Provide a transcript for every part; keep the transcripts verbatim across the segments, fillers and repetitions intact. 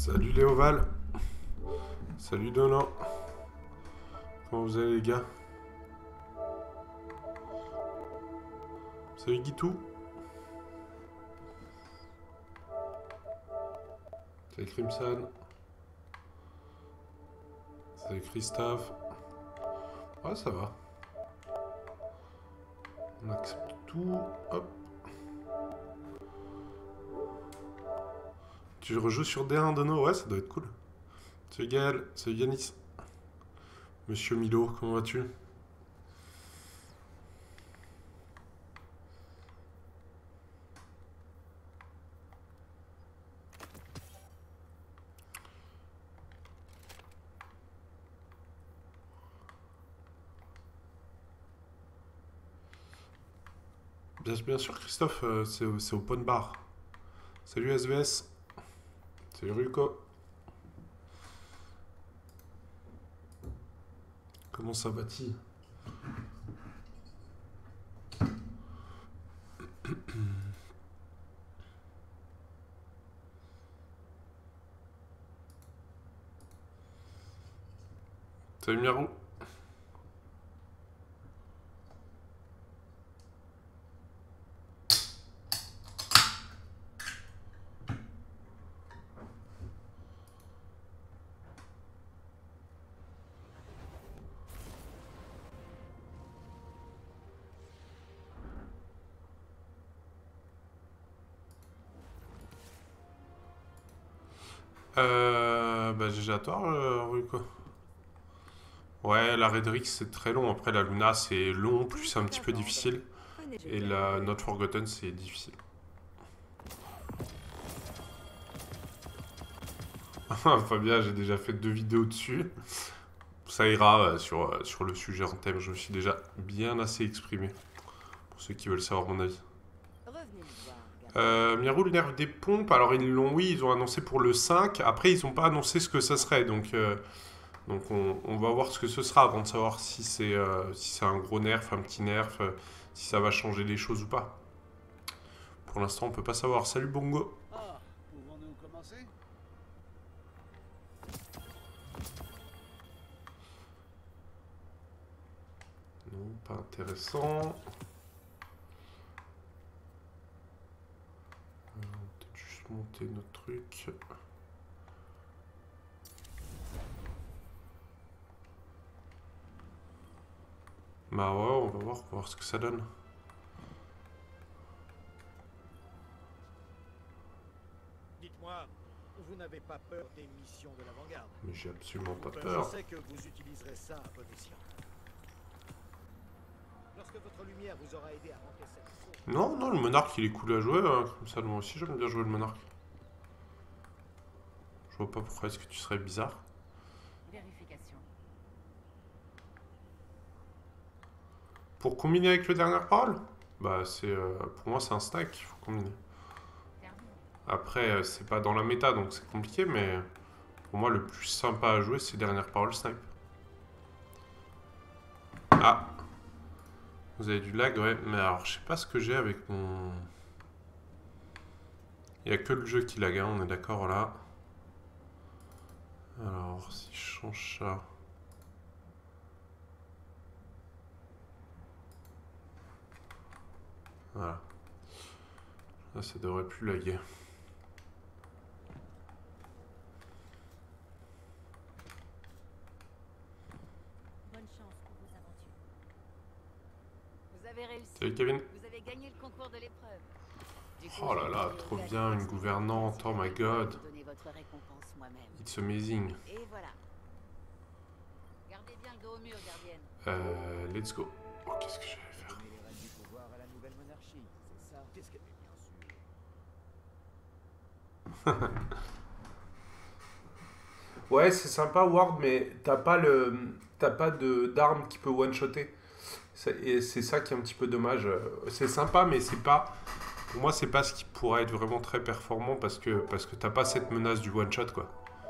Salut Léoval. Salut Donan. Comment vous allez les gars? Salut Guitou. Salut Crimson. Salut Christophe. Ouais, ça va. On accepte tout. Hop. Tu rejoues sur D un, Dono? Ouais, ça doit être cool. Salut Gaël. Salut Yanis. Monsieur Milo, comment vas-tu? Bien, bien sûr, Christophe, euh, c'est au c'est au Pone Bar. Salut S V S. Salut Ruko. Comment ça va-t-il? Salut Miarou. Euh, bah, G G à toi, euh, Ruko. Ouais, la Redrix c'est très long. Après, la Luna c'est long, plus c'est un petit peu difficile. Et la Not Forgotten c'est difficile. Fabien, j'ai déjà fait deux vidéos dessus. Ça ira euh, sur, euh, sur le sujet en thème. Je me suis déjà bien assez exprimé. Pour ceux qui veulent savoir mon avis. Euh, Mirou, le nerf des pompes. Alors, ils l'ont, oui, ils ont annoncé pour le cinq. Après, ils n'ont pas annoncé ce que ça serait. Donc, euh, donc on, on va voir ce que ce sera avant de savoir si c'est euh, si c'est un gros nerf, un petit nerf, euh, si ça va changer les choses ou pas. Pour l'instant, on peut pas savoir. Salut Bongo. Ah, pouvons-nous commencer? Non, pas intéressant. Euh, on va peut-être juste monter notre truc. Bah ouais, on va voir, on va voir ce que ça donne. Dites-moi, vous n'avez pas peur des missions de l'avant-garde? Mais j'ai absolument pas Je peur. sais que vous utiliserez ça à bon escient. Lorsque votre lumière vous aura aidé à remplir cette mission... Non, non, le monarque il est cool à jouer, hein. Comme ça moi aussi j'aime bien jouer le monarque. Je vois pas pourquoi est-ce que tu serais bizarre. Vérification. Pour combiner avec le dernier parole? Bah c'est euh, pour moi c'est un stack qu'il faut combiner. Après euh, c'est pas dans la méta donc c'est compliqué mais pour moi le plus sympa à jouer c'est dernière parole snipe. Ah, vous avez du lag, ouais, mais alors je sais pas ce que j'ai avec mon... Il y a que le jeu qui lag, hein, on est d'accord là. Alors si je change ça... Voilà. Là, ça devrait plus laguer. Bonne chance pour vos aventures. Vous avez réussi. Salut Kevin. Vous avez gagné le concours de l'épreuve. Du coup, Oh là je vais là, donner trop aux bien, une adversaires gouvernante, oh my god. vous donner votre récompense moi-même. It's amazing. Et voilà. Gardez bien le dos au mur, gardienne. Euh, let's go. Oh, qu'est-ce que je vais faire? Donner les rênes du pouvoir à la nouvelle monarchie, c'est ça? Qu'est-ce que... Bien sûr. Ouais, c'est sympa Ward, mais t'as pas le, t'as pas de d'arme qui peut one-shotter. C'est- Et c'est ça qui est un petit peu dommage. C'est sympa, mais c'est pas, pour moi, c'est pas ce qui pourrait être vraiment très performant parce que parce que t'as pas cette menace du one-shot quoi.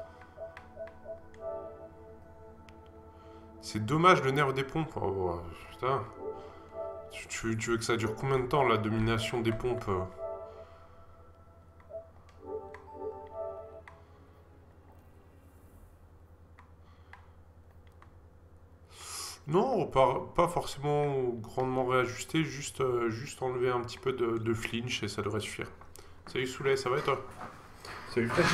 C'est dommage le nerf des pompes. Oh, putain. Tu, tu- tu veux que ça dure combien de temps la domination des pompes? Non, pas, pas forcément grandement réajusté, juste, euh, juste enlever un petit peu de, de flinch et ça devrait suffire. Salut Souley, ça va et toi? Salut Freddy.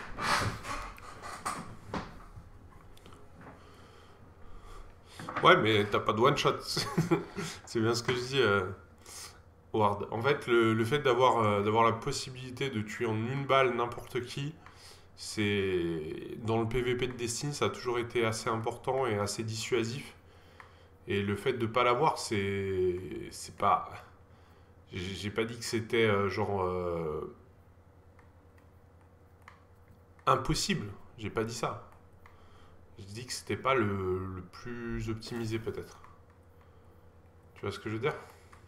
Ouais, mais t'as pas de one shot. C'est bien ce que je dis, euh, Ward. En fait, le, le fait d'avoir euh, d'avoir la possibilité de tuer en une balle n'importe qui, c'est dans le P V P de Destiny, ça a toujours été assez important et assez dissuasif. Et le fait de pas l'avoir, c'est c'est pas. J'ai j'ai pas dit que c'était euh, genre euh, impossible. J'ai pas dit ça. J'ai dit que c'était pas le, le plus optimisé peut-être. Tu vois ce que je veux dire?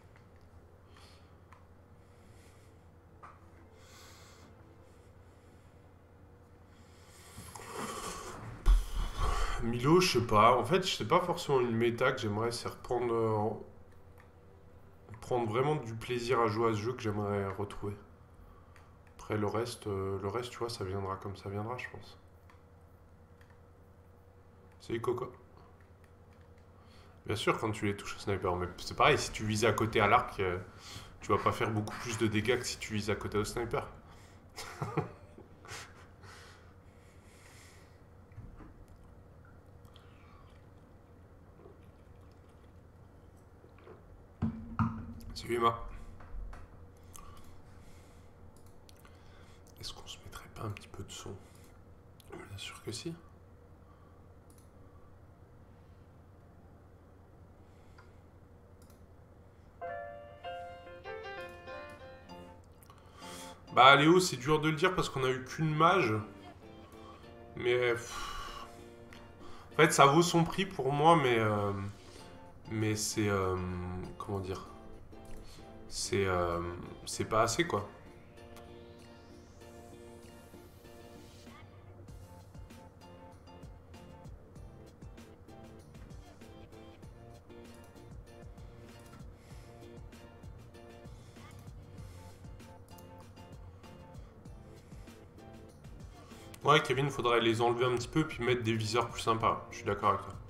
Milo, je sais pas. En fait, je sais pas forcément une méta que j'aimerais, c'est reprendre, euh, prendre vraiment du plaisir à jouer à ce jeu que j'aimerais retrouver. Après le reste, euh, le reste, tu vois, ça viendra comme ça viendra, je pense. Salut Coco. Bien sûr, quand tu les touches au sniper, mais c'est pareil, si tu vises à côté à l'arc, euh, tu vas pas faire beaucoup plus de dégâts que si tu vises à côté au sniper. Salut Emma. Est-ce qu'on se mettrait pas un petit peu de son? Bien sûr que si. Bah Léo, c'est dur de le dire parce qu'on a eu qu'une mage. Mais pff, en fait, ça vaut son prix pour moi, mais euh, mais c'est euh, comment dire, c'est euh, c'est pas assez quoi. Ouais, Kevin, faudrait les enlever un petit peu puis mettre des viseurs plus sympas. Je suis d'accord avec toi.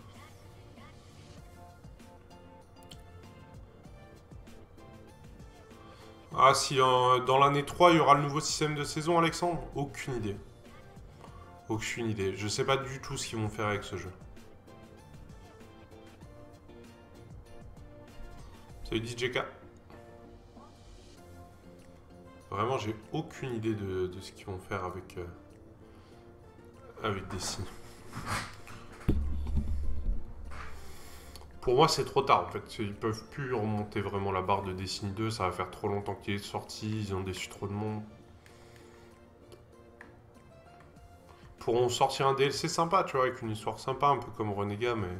Ah, si euh, dans l'année trois, il y aura le nouveau système de saison, Alexandre? Aucune idée. Aucune idée. Je sais pas du tout ce qu'ils vont faire avec ce jeu. Salut D J K. Vraiment, j'ai aucune idée de, de ce qu'ils vont faire avec, euh, avec Destiny. Pour moi, c'est trop tard en fait. Ils peuvent plus remonter vraiment la barre de Destiny deux. Ça va faire trop longtemps qu'il est sorti. Ils ont déçu trop de monde. Pourront sortir un D L C sympa, tu vois, avec une histoire sympa, un peu comme Renega, mais.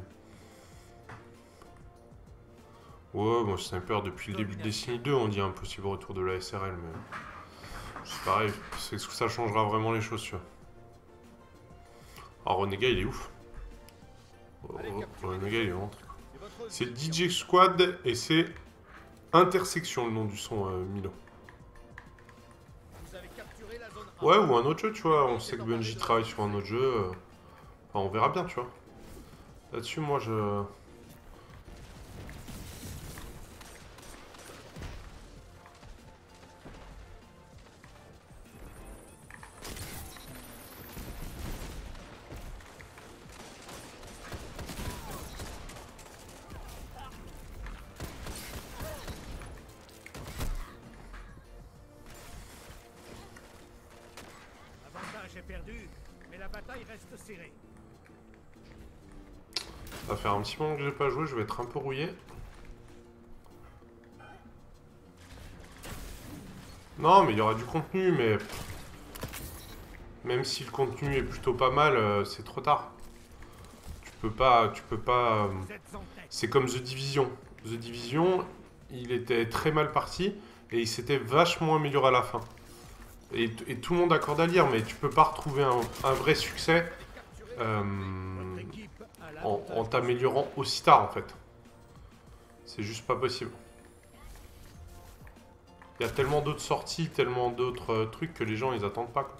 Ouais, moi, Sniper, depuis le début de Destiny deux, on dit impossible retour de la S R L, mais. C'est pareil. Est-ce que ça changera vraiment les choses, tu vois? Alors, Renega, il est ouf. Renega, il est rentré. C'est D J Squad et c'est Intersection, le nom du son, euh, Milo. Ouais, ou un autre jeu, tu vois. On sait que Bungie travaille sur un autre jeu. euh, Enfin, on verra bien, tu vois. Là-dessus, moi, je... L'avantage est perdu, mais la bataille reste serrée. Ça va faire un petit moment que j'ai pas joué, je vais être un peu rouillé. Non, mais il y aura du contenu, mais... Même si le contenu est plutôt pas mal, euh, c'est trop tard. Tu peux pas... Tu peux pas... euh, C'est comme The Division. The Division, il était très mal parti, et il s'était vachement amélioré à la fin. Et, et tout le monde accorde à lire, mais tu peux pas retrouver un, un vrai succès euh, en, en t'améliorant aussi tard, en fait. C'est juste pas possible. Il y a tellement d'autres sorties, tellement d'autres euh, trucs que les gens, ils attendent pas, quoi.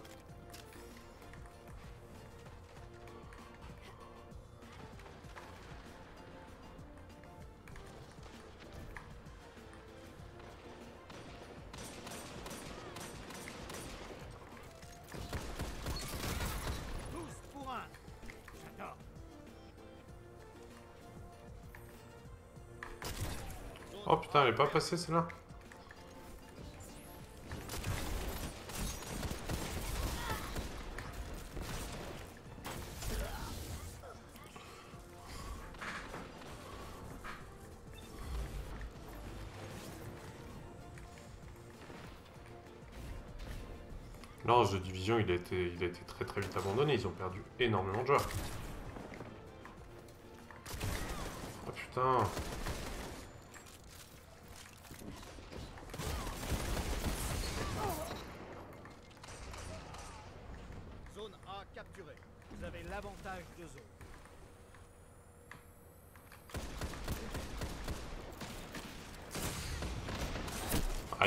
Oh putain, elle est pas passée celle-là. Non, ce division, il a été, il a été très très vite abandonné. Ils ont perdu énormément de joueurs. Oh putain. Zone A capturée. Vous avez l'avantage de zone. Aïe.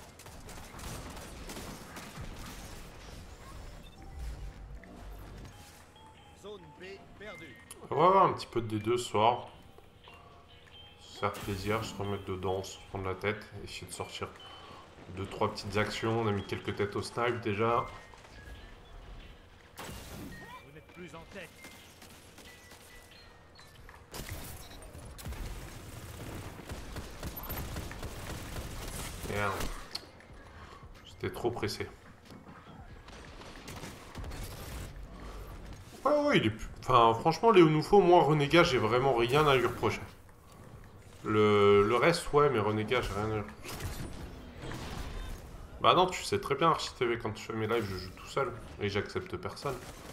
Zone B perdue. On va avoir un petit peu de D deux ce soir. Se faire plaisir, se remettre dedans, se prendre la tête, essayer de sortir deux trois petites actions. On a mis quelques têtes au snipe déjà. Vous n'êtes plus en tête. Merde. J'étais trop pressé. Ouais, ouais, il est plus... Enfin, franchement, Léo Noufo, moi, Renégat, j'ai vraiment rien à lui reprocher. Le, le reste, ouais, mais Renégat, j'ai rien à lui reprocher. Bah non, tu sais très bien, Archie T V, quand je fais mes lives, je joue tout seul. Et j'accepte personne.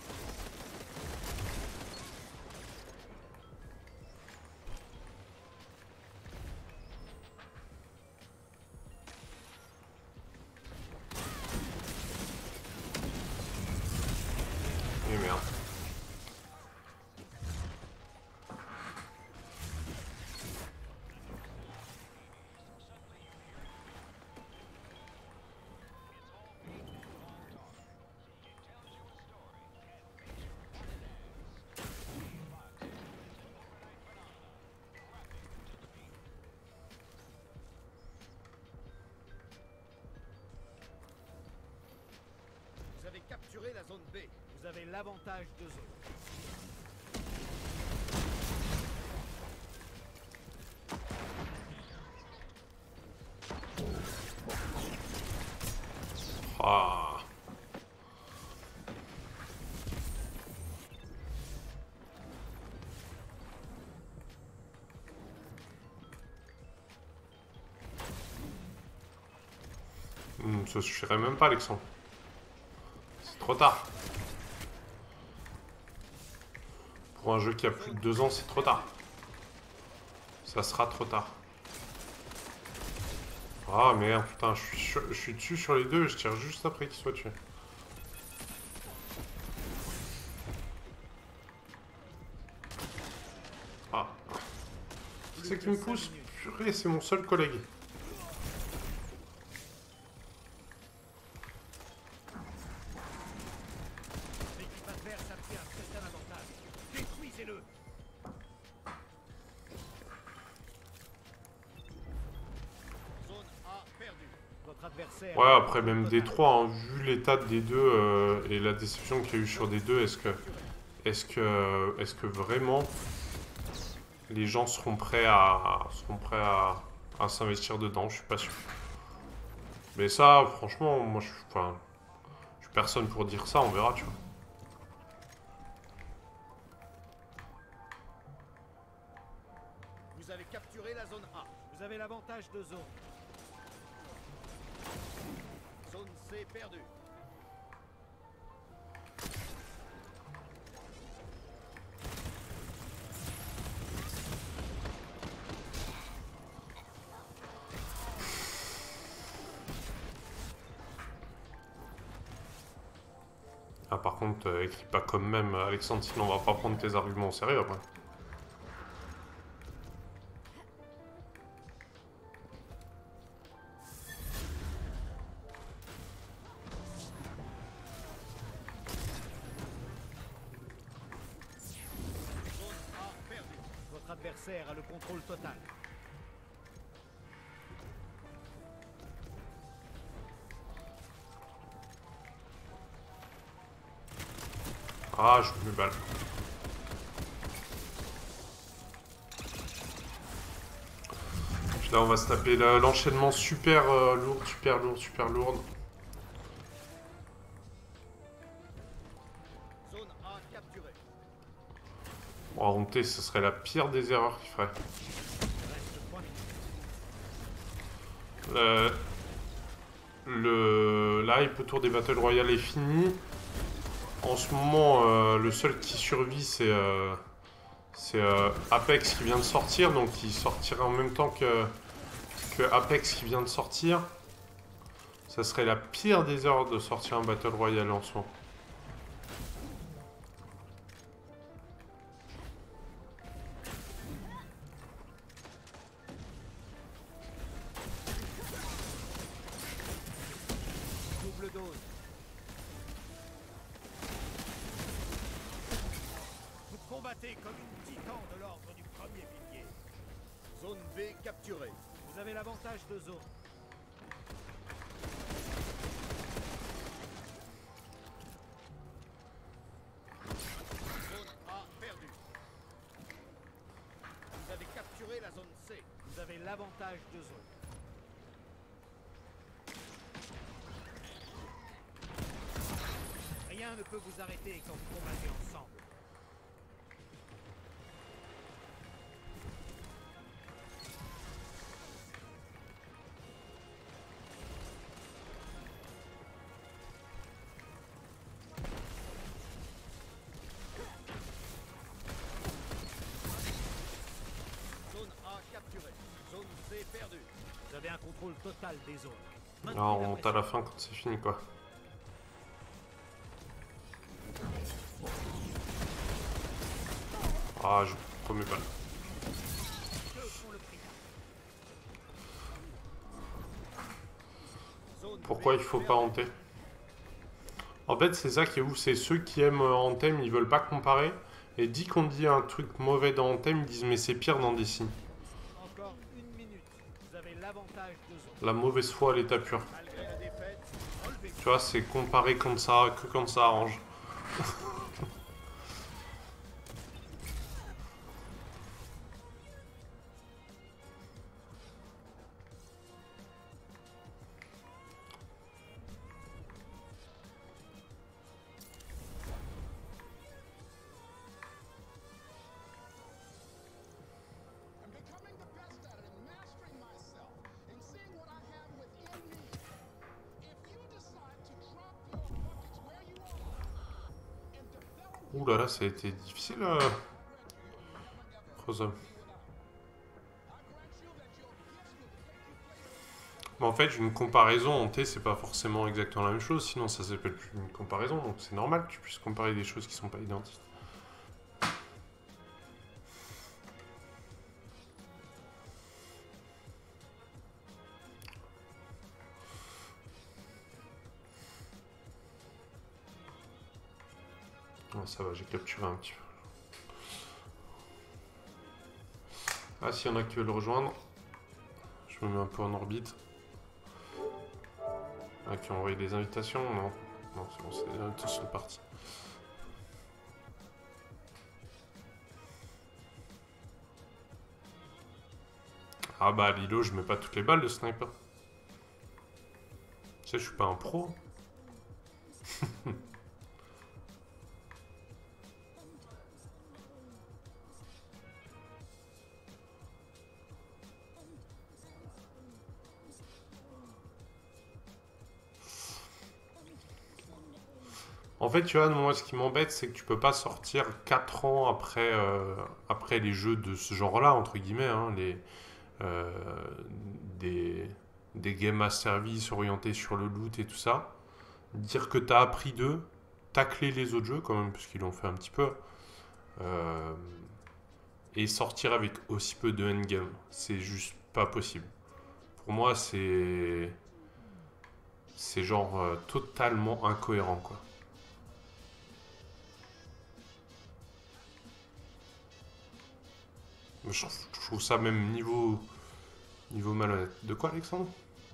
Et merde. Vous avez capturé la zone B. Vous avez l'avantage de zone. Ah. Hmm, ça suffirait même pas, Alexandre. C'est trop tard. Pour un jeu qui a plus de deux ans, c'est trop tard. Ça sera trop tard. Ah merde, putain, je suis, sur- je suis dessus sur les deux et je tire juste après qu'ils soient tués. Ah. Qui c'est qui me pousse? Purée, c'est mon seul collègue. L'équipe adverse a pris un certain avantage. Détruisez-le. Zone A perdue. Votre adversaire. Ouais, après même D trois, hein, vu l'état de D deux euh, et la déception qu'il y a eu sur D deux, est-ce que, est-ce que, est-ce que vraiment les gens seront prêts à, seront prêts à, à s'investir dedans? Je suis pas sûr. Mais ça, franchement, moi, je suis, enfin, je suis personne pour dire ça. On verra, tu vois. Vous avez capturé la zone A. Vous avez l'avantage de zone. Zone C perdue. Ah, par contre, euh, écris pas comme même, Alexandre, sinon on va pas prendre tes arguments au sérieux après. Zone A perdue. Votre adversaire a le contrôle total. Ah, je me balle. Là, on va se taper l'enchaînement super euh, lourd, super lourd, super lourd. Zone A capturée. Bon, remonter, ce serait la pire des erreurs qu'il ferait. Reste trois minutes. Euh, le l'hype autour des Battle Royale est fini. En ce moment, euh, le seul qui survit, c'est euh, c'est euh, Apex qui vient de sortir. Donc, il sortira en même temps que, que Apex qui vient de sortir. Ça serait la pire des erreurs de sortir un Battle Royale en ce moment. Double dose. Vous combattez comme une titan de l'ordre du premier pilier. Zone B capturée. Vous avez l'avantage de zone. Zone A perdue. Vous avez capturé la zone C. Vous avez l'avantage de zone. Rien ne peut vous arrêter quand vous combattez ensemble. Zone A capturée. Zone C perdue. Vous avez un contrôle total des zones. Là, on remonte à la fin quand c'est fini, quoi. Ah, je promets pas. Pourquoi il faut pas hanter? En fait, c'est ça qui est ouf, c'est ceux qui aiment Anthem, ils veulent pas comparer. Et dès qu'on dit un truc mauvais dans Anthem, ils disent mais c'est pire dans Destiny. Encore une minute. Vous avez l'avantage de zone. La mauvaise foi à l'état pur. Malgré la défaite, relevez. Tu vois, c'est comparer comme ça, que quand ça arrange. I'm becoming the best at it and mastering myself and seeing what I have within me. If you decide to drop your buckets where you are and develop Ouh là là, ça a été difficile, euh... Crozum. Mais en fait, une comparaison en T, c'est pas forcément exactement la même chose, sinon ça s'appelle plus une comparaison, donc c'est normal que tu puisses comparer des choses qui sont pas identiques. Oh, ça va, j'ai capturé un petit peu. Ah, s'il y en a qui veulent le rejoindre, je me mets un peu en orbite. Ah, qui ont envoyé des invitations? Non. Non, c'est bon, c'est des invitations parties. Ah bah, à Lilo, je mets pas toutes les balles de sniper. Tu sais, je suis pas un pro. En fait, tu vois, moi, ce qui m'embête, c'est que tu peux pas sortir quatre ans après, euh, après les jeux de ce genre-là, entre guillemets, hein, les, euh, des, des games à service orientés sur le loot et tout ça. Dire que tu as appris d'eux, tacler les autres jeux, quand même, parce qu'ils l'ont fait un petit peu, euh, et sortir avec aussi peu de endgame. C'est juste pas possible. Pour moi, c'est. C'est genre euh, totalement incohérent, quoi. Je, je trouve ça même niveau, niveau malhonnête. De quoi, Alexandre?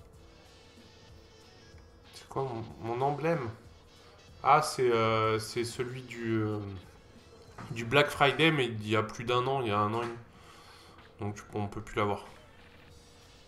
C'est quoi mon, mon emblème? Ah, c'est euh, c'est celui du, euh, du Black Friday, mais il y a plus d'un an, il y a un an et demi. Donc on peut plus l'avoir.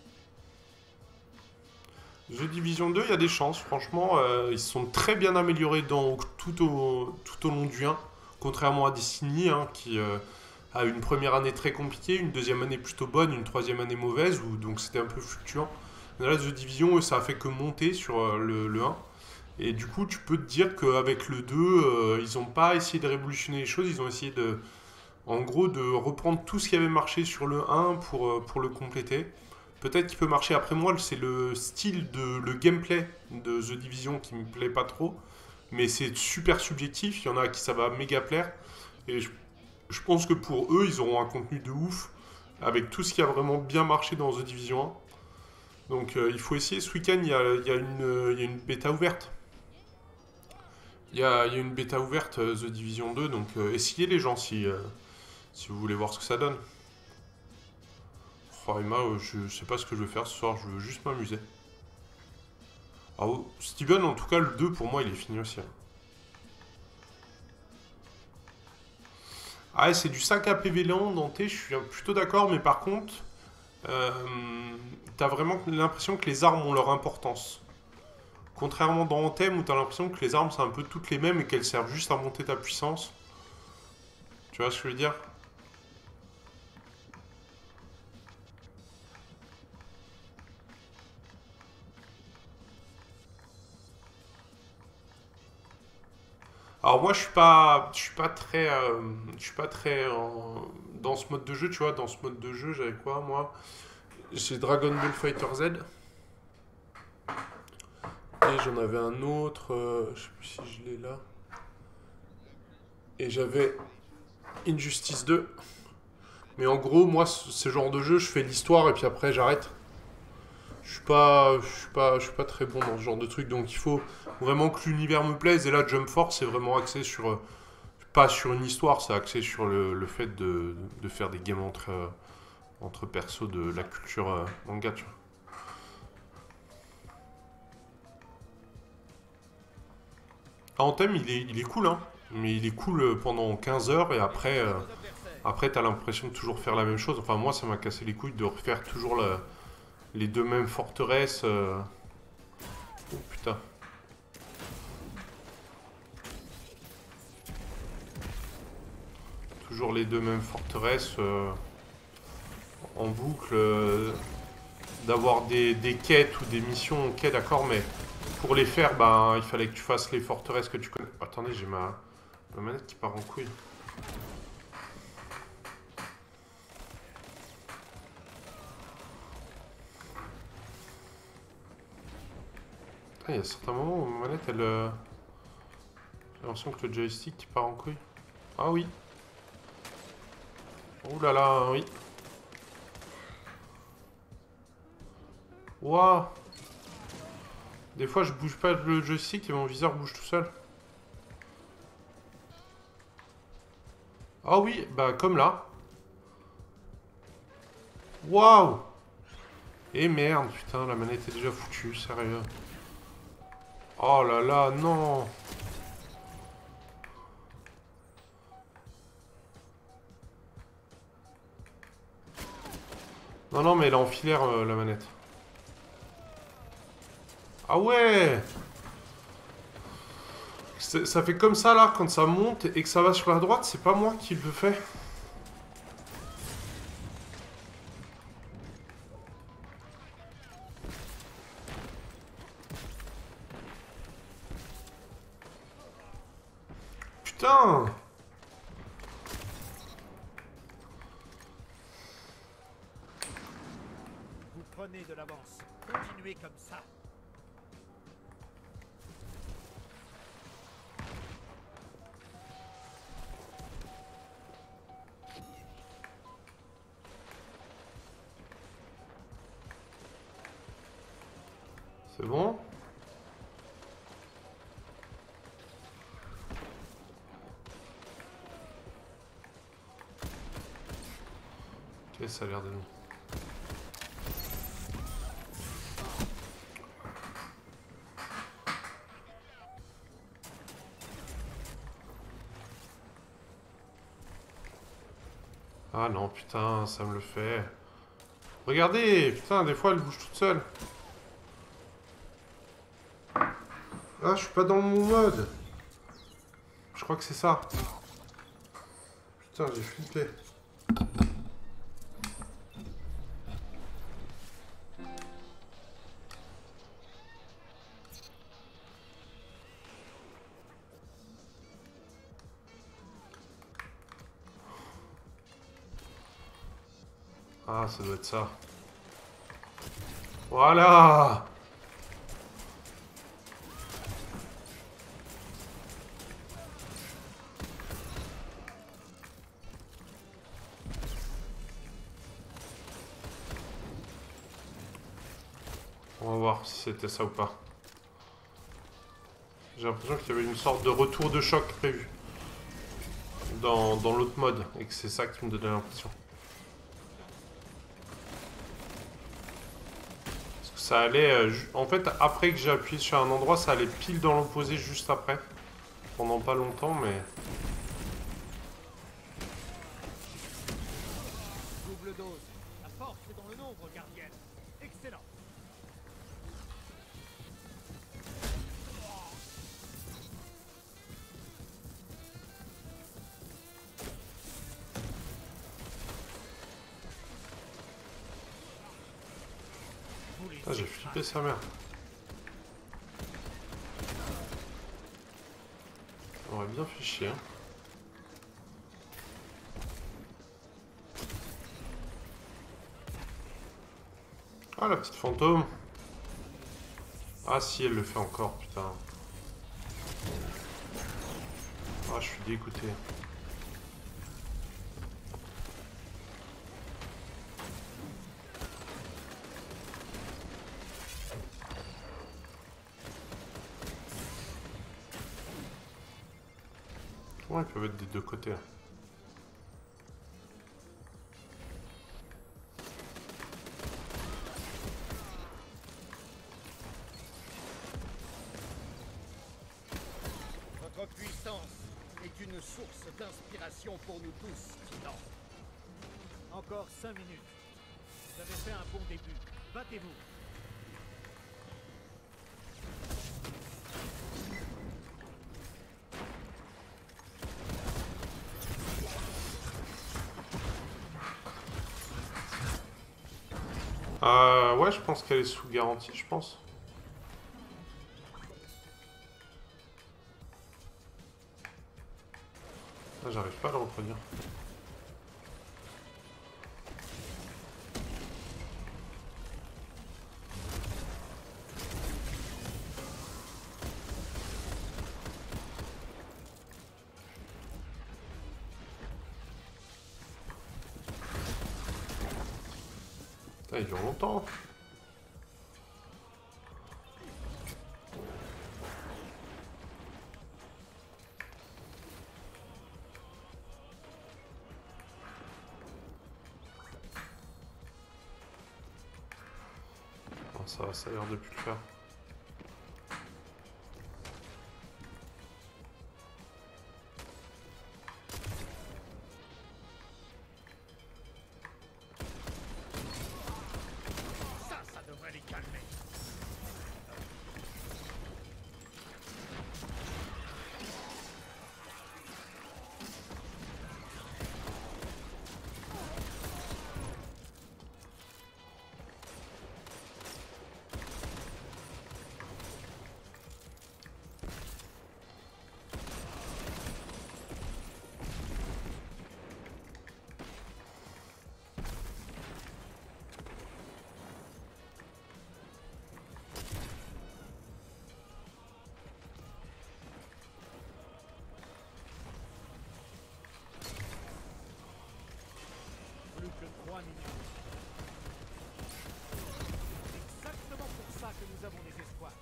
The Division deux, il y a des chances. Franchement, euh, ils sont très bien améliorés dans, tout, au, tout au long du un. Contrairement à Destiny, hein, qui euh, a une première année très compliquée, une deuxième année plutôt bonne, une troisième année mauvaise, où, donc c'était un peu fluctuant. Mais là, The Division, eux, ça a fait que monter sur euh, le, le un. Et du coup, tu peux te dire qu'avec le deux, euh, ils n'ont pas essayé de révolutionner les choses, ils ont essayé de, en gros, de reprendre tout ce qui avait marché sur le un pour, euh, pour le compléter. Peut-être qu'il peut marcher. Après moi, c'est le style de le gameplay de The Division qui me plaît pas trop. Mais c'est super subjectif. Il y en a à qui ça va méga plaire. Et je, je pense que pour eux, ils auront un contenu de ouf avec tout ce qui a vraiment bien marché dans The Division un. Donc euh, il faut essayer. Ce week-end, il y a, il y a une, euh, il y a une bêta ouverte. Il y a, il y a une bêta ouverte euh, The Division deux. Donc euh, essayez les gens si, euh, si vous voulez voir ce que ça donne. Oh Emma, euh, je sais pas ce que je vais faire ce soir, je veux juste m'amuser. Ah, oh, Steven, en tout cas, le deux pour moi, il est fini aussi. Hein. Ah, ouais, c'est du cinq A P V lent, denté, je suis plutôt d'accord, mais par contre, euh, t'as vraiment l'impression que les armes ont leur importance. Contrairement dans Anthem, où t'as l'impression que les armes, c'est un peu toutes les mêmes et qu'elles servent juste à monter ta puissance. Tu vois ce que je veux dire ? Alors moi je suis pas je suis pas très euh, je suis pas très euh, dans ce mode de jeu, tu vois, dans ce mode de jeu, j'avais quoi moi? J'ai Dragon Ball Fighter Z et j'en avais un autre, euh, je sais plus si je l'ai là. Et j'avais Injustice deux. Mais en gros, moi ce genre de jeu, je fais l'histoire et puis après j'arrête. Je suis pas je suis pas je suis pas très bon dans ce genre de truc, donc il faut vraiment que l'univers me plaise. Et là Jump Force c'est vraiment axé sur euh, pas sur une histoire, c'est axé sur le, le fait de, de faire des games entre, euh, entre persos de la culture euh, manga, tu vois. Ah, Anthem, il est, il est cool, hein. Mais il est cool pendant quinze heures et après, euh, après t'as l'impression de toujours faire la même chose. Enfin, moi, ça m'a cassé les couilles de refaire toujours la- les deux mêmes forteresses. euh. Oh putain. Toujours les deux mêmes forteresses euh, en boucle. euh, D'avoir des, des quêtes ou des missions, ok d'accord, mais pour les faire, ben, il fallait que tu fasses les forteresses que tu connais. Attendez, j'ai ma, ma manette qui part en couille. Il y a certains moments où ma manette, elle... euh, j'ai l'impression que le joystick qui part en couille. Ah oui. Ouh là là, oui. Waouh. Des fois, je bouge pas le joystick et mon viseur bouge tout seul. Ah oui, bah comme là. Waouh. Et merde, putain, la manette est déjà foutue, sérieux. Oh là là, non. Non, non, mais elle est en filaire, euh, la manette. Ah ouais. C'est- Ça fait comme ça, là, quand ça monte et que ça va sur la droite, c'est pas moi qui le fais. Putain. Vous prenez de l'avance. Continuez comme ça. C'est bon? Ok, ça a l'air de nous. Ah non, putain, ça me le fait. Regardez, putain, des fois elle bouge toute seule. Ah, je suis pas dans mon mode. Je crois que c'est ça. Putain, j'ai flippé. Ah, ça doit être ça. Voilà! On va voir si c'était ça ou pas. J'ai l'impression qu'il y avait une sorte de retour de choc prévu dans, dans l'autre mode et que c'est ça qui me donnait l'impression. Parce que ça allait... euh, ju- en fait, après que j'ai appuyé sur un endroit, ça allait pile dans l'opposé juste après. Pendant pas longtemps, mais... Double dose. La force est dans le nombre, gardienne. Excellent. Vous les Ah, j'ai flippé sa mère. On aurait bien fait chier. Hein. Ah, la petite fantôme. Ah si, elle le fait encore, putain. Ah, je suis dégoûté. Comment ils peuvent être des deux côtés? Là. Votre puissance est une source d'inspiration pour nous tous, Titan. Encore cinq minutes. Vous avez fait un bon début. Battez-vous. Euh, ouais, je pense qu'elle est sous garantie, je pense. Ah, j'arrive pas à le reproduire. Putain, il dure longtemps. Bon, ça va, ça a l'air de plus le faire. Ça, ça devrait les calmer. Plus que trois minutes. C'est exactement pour ça que nous avons des espoirs.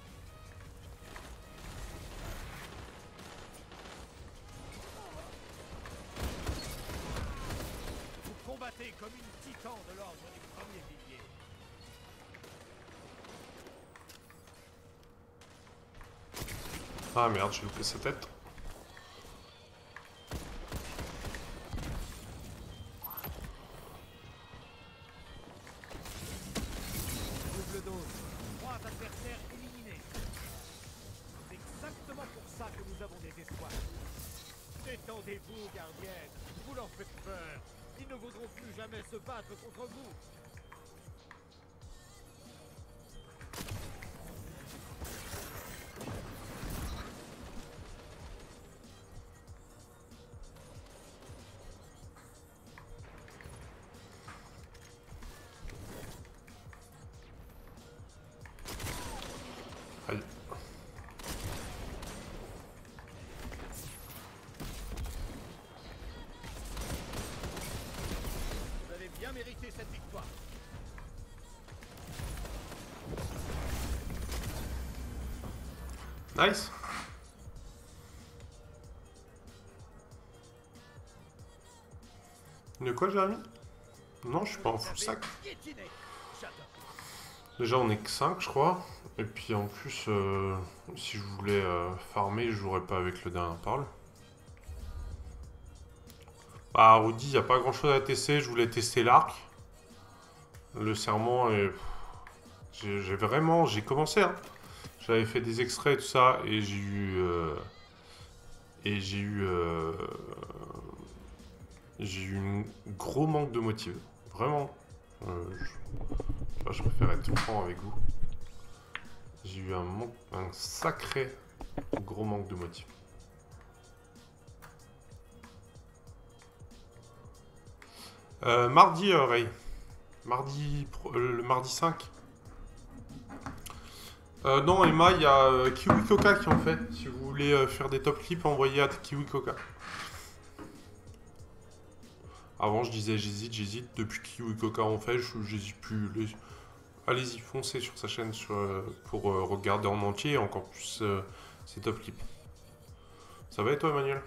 Vous combattez comme une titan de l'ordre du premier pilier. Ah merde, j'ai loupé sa tête. Double dose. Trois adversaires éliminés. Détendez-vous, gardienne. Vous leur faites peur. Ils ne voudront plus jamais se battre contre vous. Aïe. Vous avez bien mérité cette victoire. Nice. De quoi, Jérémy? Non, je suis pas en full sac. Piétiné. J'adore. Déjà, on est que cinq, je crois. Et puis en plus, euh, si je voulais euh, farmer, je jouerais pas avec le dernier parole. Bah, Rudy, il n'y a pas grand chose à tester. Je voulais tester l'arc. Le serment et. J'ai j'ai vraiment. J'ai commencé, hein. J'avais fait des extraits et tout ça. Et j'ai eu. euh, Et j'ai eu. euh, J'ai eu un gros manque de motive. Vraiment. Euh, je... Enfin, je préfère être franc avec vous. J'ai eu un, manque, un sacré gros manque de motif. Euh, mardi, euh, Ray. Mardi, pro- euh, le mardi cinq. Euh, non, Emma, il y a euh, Kiwi Coca qui en fait. Si vous voulez euh, faire des top clips, envoyez à Kiwi Coca. Avant, je disais j'hésite, j'hésite. Depuis Kiwi Coca en fait, je- j'hésite plus. Les- Allez-y, foncez sur sa chaîne sur, euh, pour euh, regarder en entier et encore plus euh, ses top clips. Ça va et toi, Emmanuel?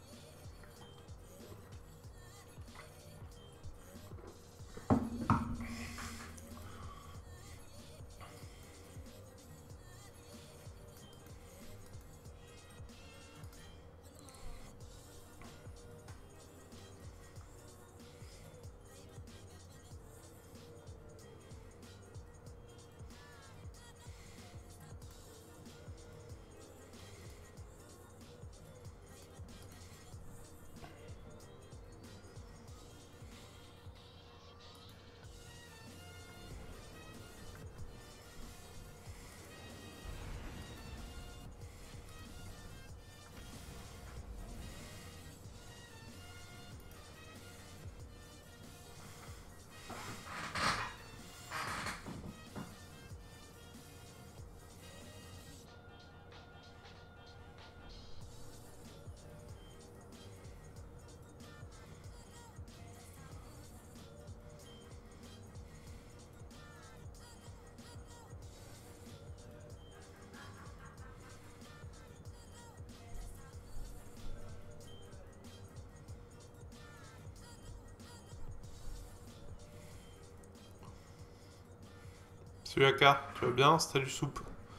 Salut Aka, tu vas bien? Salut Soupe.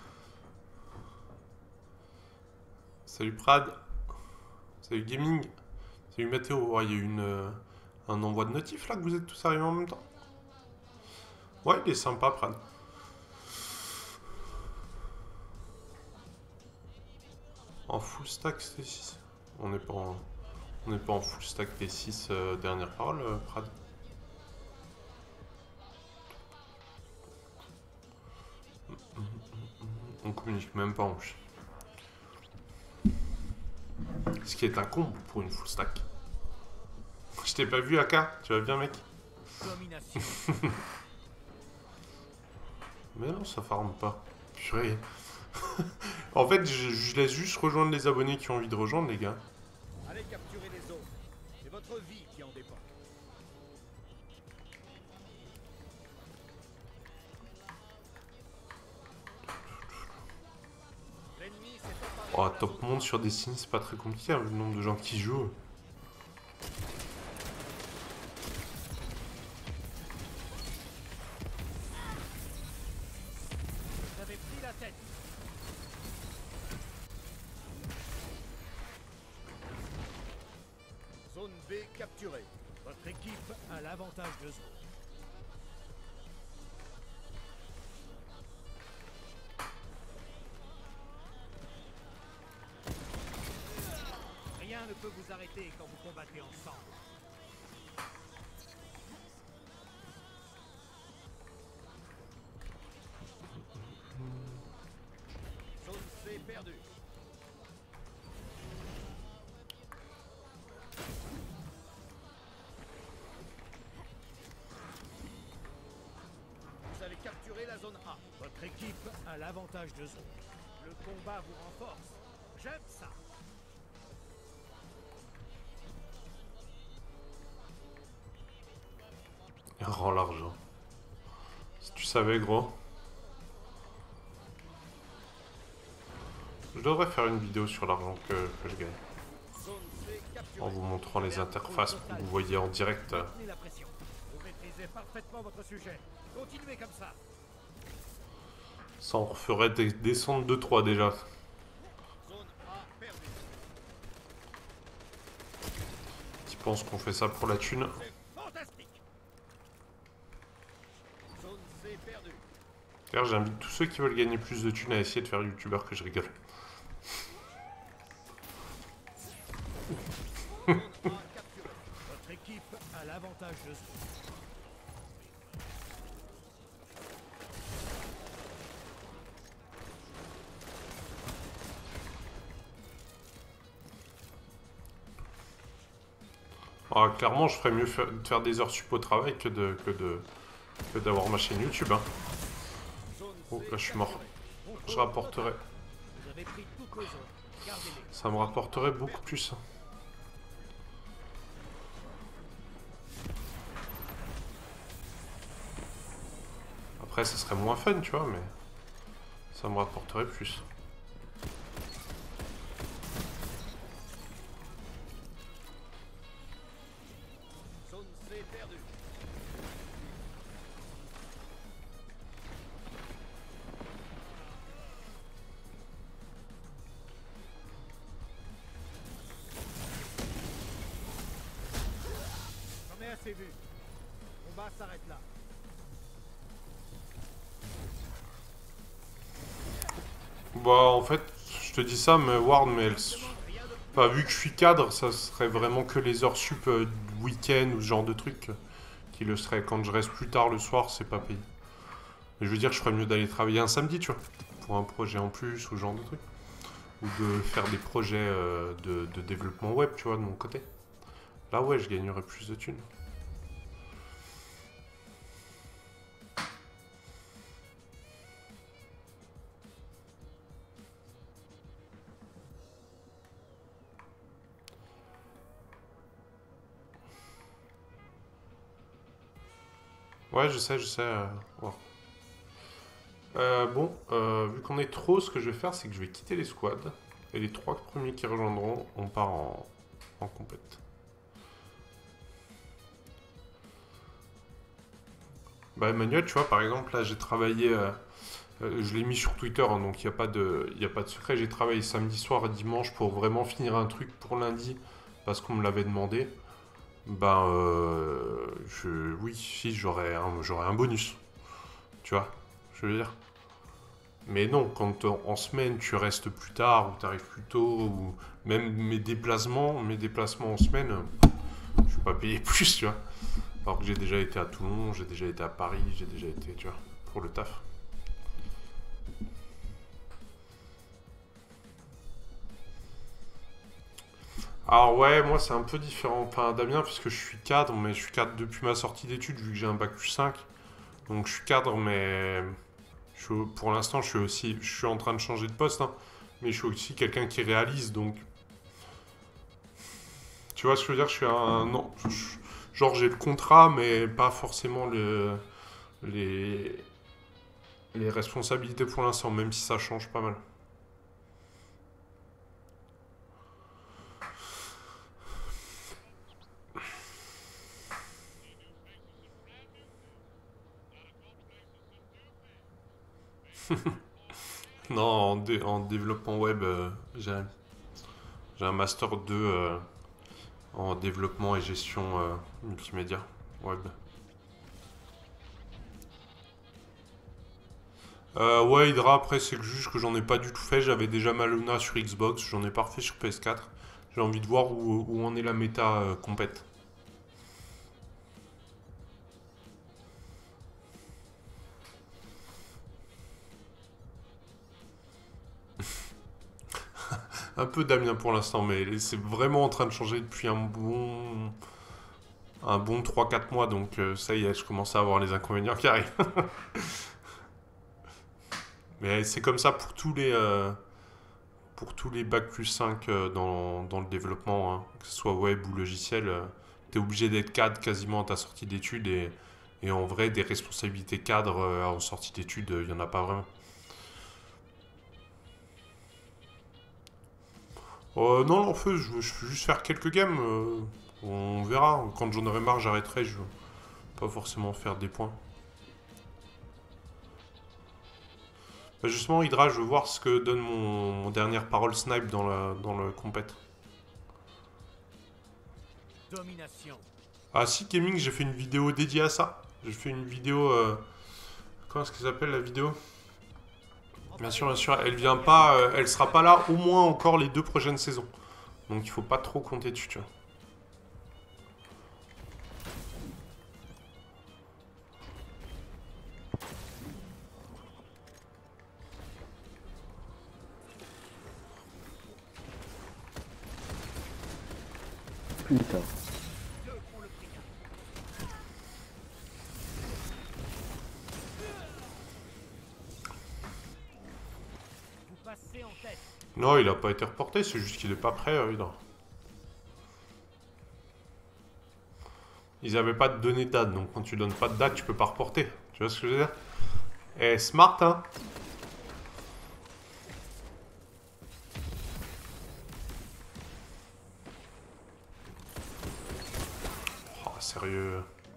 Salut Prad. Salut Gaming. Salut Mathéo. Oh, il y a eu une, euh, un envoi de notif là que vous êtes tous arrivés en même temps. Ouais, il est sympa Prad. En full stack T six. On n'est pas en, on n'est pas en full stack T six euh, dernière parole, euh, Prad. On communique même pas en plus. Ce qui est un comble pour une full stack. Je t'ai pas vu Aka, tu vas bien mec? Domination. Mais non, ça farme pas. Purée. En fait, je, je laisse juste rejoindre les abonnés qui ont envie de rejoindre, les gars. Allez capturer les autres. C'est votre vie qui en dépend. L'ennemi s'est emparé Oh, de la top zone. monde sur Destiny, c'est pas très compliqué, hein, vu le nombre de gens qui jouent. Vous avez pris la tête. Zone B capturée. Votre équipe a l'avantage de zone. Rien ne peut vous arrêter quand vous combattez ensemble. Zone C perdue. Vous avez capturé la zone A. Votre équipe a l'avantage de zone. Le combat vous renforce. J'aime ça. Il rend l'argent. Si tu savais, gros. Je devrais faire une vidéo sur l'argent que, que je gagne. Zone C capturée. En vous montrant les interfaces pour que vous voyez en direct. euh, Maintenez la pression. Vous maîtrisez parfaitement votre sujet. Continuez comme ça. Ça en ferait des descentes de trois déjà. Zone A perdue. Tu penses qu'on fait ça pour la thune? C'est fantastique. Zone C perdue. D'ailleurs, j'invite tous ceux qui veulent gagner plus de thunes à essayer de faire youtubeur que je rigole. Zone A capturée. Votre équipe a l'avantage de zone. Ah, clairement, je ferais mieux fa- de faire des heures sup au travail que de que de que d'avoir ma chaîne YouTube. Hein. Zone Oh, C là, je suis mort. capturée. Je rapporterais. Vous avez pris toutes les zones. Gardez-les. Ça me rapporterait beaucoup plus. Hein. Après, ça serait moins fun, tu vois, mais ça me rapporterait plus. Zone C perdue. J'en ai assez vu. Le combat s'arrête là. Bah, en fait, je te dis ça, mais Ward, mais elle... Enfin, vu que je suis cadre, ça serait vraiment que les heures sup euh, du week-end ou ce genre de truc euh, qui le seraient. Quand je reste plus tard le soir, c'est pas payé. Mais je veux dire, je ferais mieux d'aller travailler un samedi, tu vois, pour un projet en plus ou ce genre de truc. Ou de faire des projets euh, de, de développement web, tu vois, de mon côté. Là, ouais, je gagnerais plus de thunes. Ouais, je sais, je sais. euh, ouais. Euh, bon, euh, vu qu'on est trop, ce que je vais faire, c'est que je vais quitter les squads. Et les trois premiers qui rejoindront, on part en, en compète. Bah, Emmanuel, tu vois, par exemple, là, j'ai travaillé... euh, euh, je l'ai mis sur Twitter, hein, donc il n'y a pas de, y a pas de secret. J'ai travaillé samedi soir et dimanche pour vraiment finir un truc pour lundi, parce qu'on me l'avait demandé. Ben, euh, je, oui, si, j'aurais un, j'aurais un bonus. Tu vois, je veux dire. Mais non, quand en, en semaine tu restes plus tard ou tu arrives plus tôt, ou même mes déplacements, mes déplacements en semaine, euh, je suis pas payé plus, tu vois. Alors que j'ai déjà été à Toulon, j'ai déjà été à Paris, j'ai déjà été, tu vois, pour le taf. Alors ouais, moi c'est un peu différent, enfin Damien, puisque je suis cadre, mais je suis cadre depuis ma sortie d'études, vu que j'ai un bac plus cinq. Donc je suis cadre, mais je suis- pour l'instant je suis aussi, je suis en train de changer de poste, hein, mais je suis aussi quelqu'un qui réalise, donc tu vois ce que je veux dire, je suis un, non, je- genre j'ai le contrat, mais pas forcément le, les, les responsabilités pour l'instant, même si ça change pas mal. Non, en, dé- en développement web, euh, j'ai j'ai un master deux euh, en développement et gestion euh, multimédia web. Euh, ouais, Hydra, après, c'est que juste que j'en ai pas du tout fait. J'avais déjà ma Luna sur Xbox, j'en ai pas refait sur P S quatre. J'ai envie de voir où, où en est la méta euh, compète. Un peu Damien pour l'instant, mais c'est vraiment en train de changer depuis un bon, un bon trois quatre mois, donc euh, ça y est, je commence à avoir les inconvénients qui arrivent. Mais c'est comme ça pour tous les, euh, pour tous les bac plus cinq euh, dans, dans le développement, hein, que ce soit web ou logiciel. Euh, tu es obligé d'être cadre quasiment à ta sortie d'études et, et en vrai, des responsabilités cadres euh, en sortie d'études, il n'y en a pas vraiment. Euh, non, l'enfeu, je veux, je veux juste faire quelques games. euh, on verra. Quand j'en aurai marre, j'arrêterai. Je veux pas forcément faire des points. Bah, justement, Hydra, je veux voir ce que donne mon, mon dernière parole snipe dans, la, dans le compète. Domination. Ah si, Gaming, j'ai fait une vidéo dédiée à ça. J'ai fait une vidéo... Euh, comment est-ce qu'elle s'appelle la vidéo? Bien sûr, bien sûr, elle vient pas... euh, elle sera pas là au moins encore les deux prochaines saisons. Donc il faut pas trop compter dessus, tu vois. Putain. Vous passez en tête. Non, il a pas été reporté, c'est juste qu'il est pas prêt, euh, Hydra. Ils avaient pas donné de date, donc quand tu donnes pas de date, tu peux pas reporter. Tu vois ce que je veux dire? Eh, smart, hein? Oh, sérieux.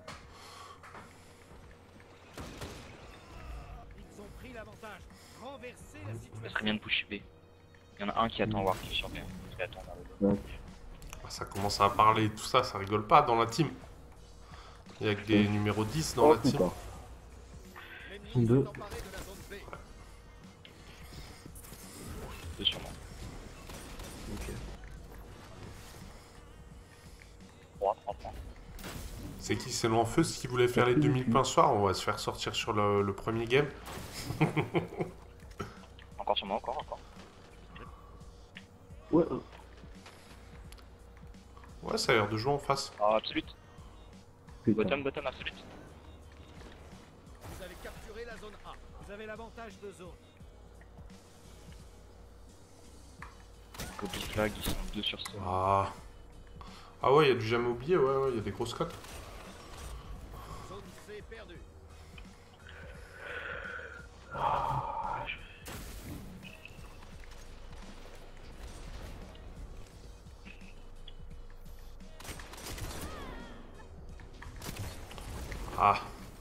Ils ont pris l'avantage. Renverser la Ça situation. serait bien de push B. Il y en a un qui attend voir qui sur B. Qui attend vers le Donc, Ah, ça commence à parler, tout ça, ça rigole pas dans la team. Il y a que des numéros dix dans oh la team. putain. L'ennemi Deux. s'est emparé de la zone B. deux sur moi. Ok. trois, trois, trois. C'est qui? C'est l'enfeu qui voulait faire les deux mille points ce soir? On va se faire sortir sur le, le premier game. Encore sur moi, encore, encore. Ouais, euh, Ouais, ça a l'air de jouer en face. Ah, absolute. putain. Bottom, bottom, absolute. Vous avez capturé la zone A. Vous avez l'avantage de zone. Copy flag, ils sont deux sur ça. Ah. Ah ouais, il y a du jamais oublié, ouais, ouais, il y a des grosses cotes. Zone C perdue. Ah.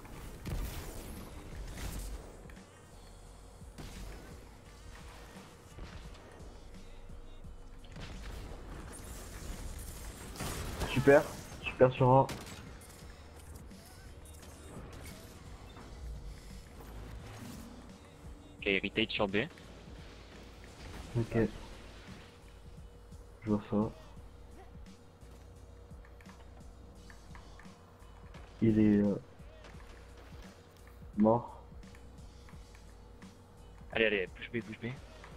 Super. Super sur un. Ok, retake sur B. Ok. Je vois ça. Il est euh, mort. Allez, allez, push B, push B.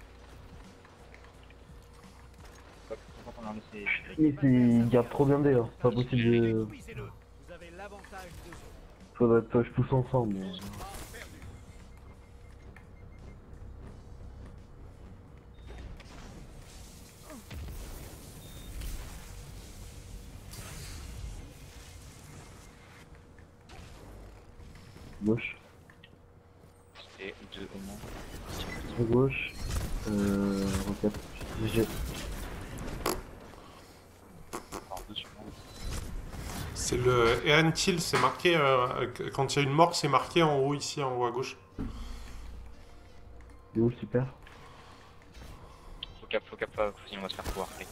Hop, on va laisser. Il, il garde trop bien D, hein. C'est pas possible de... Détruisez-le. Vous avez l'avantage de zone. Faudrait que je pousse ensemble. Mais... A perdu. Gauche. Et deux au moins. À gauche. Euh... Roquette. G G. Encore deux sur moi. C'est le Eren Kill, c'est marqué. euh, quand il y a une mort, c'est marqué en haut, ici, en haut à gauche. Il est où le super? Faut cap, faut cap, faut- sinon on va se faire pouvoir. Allez.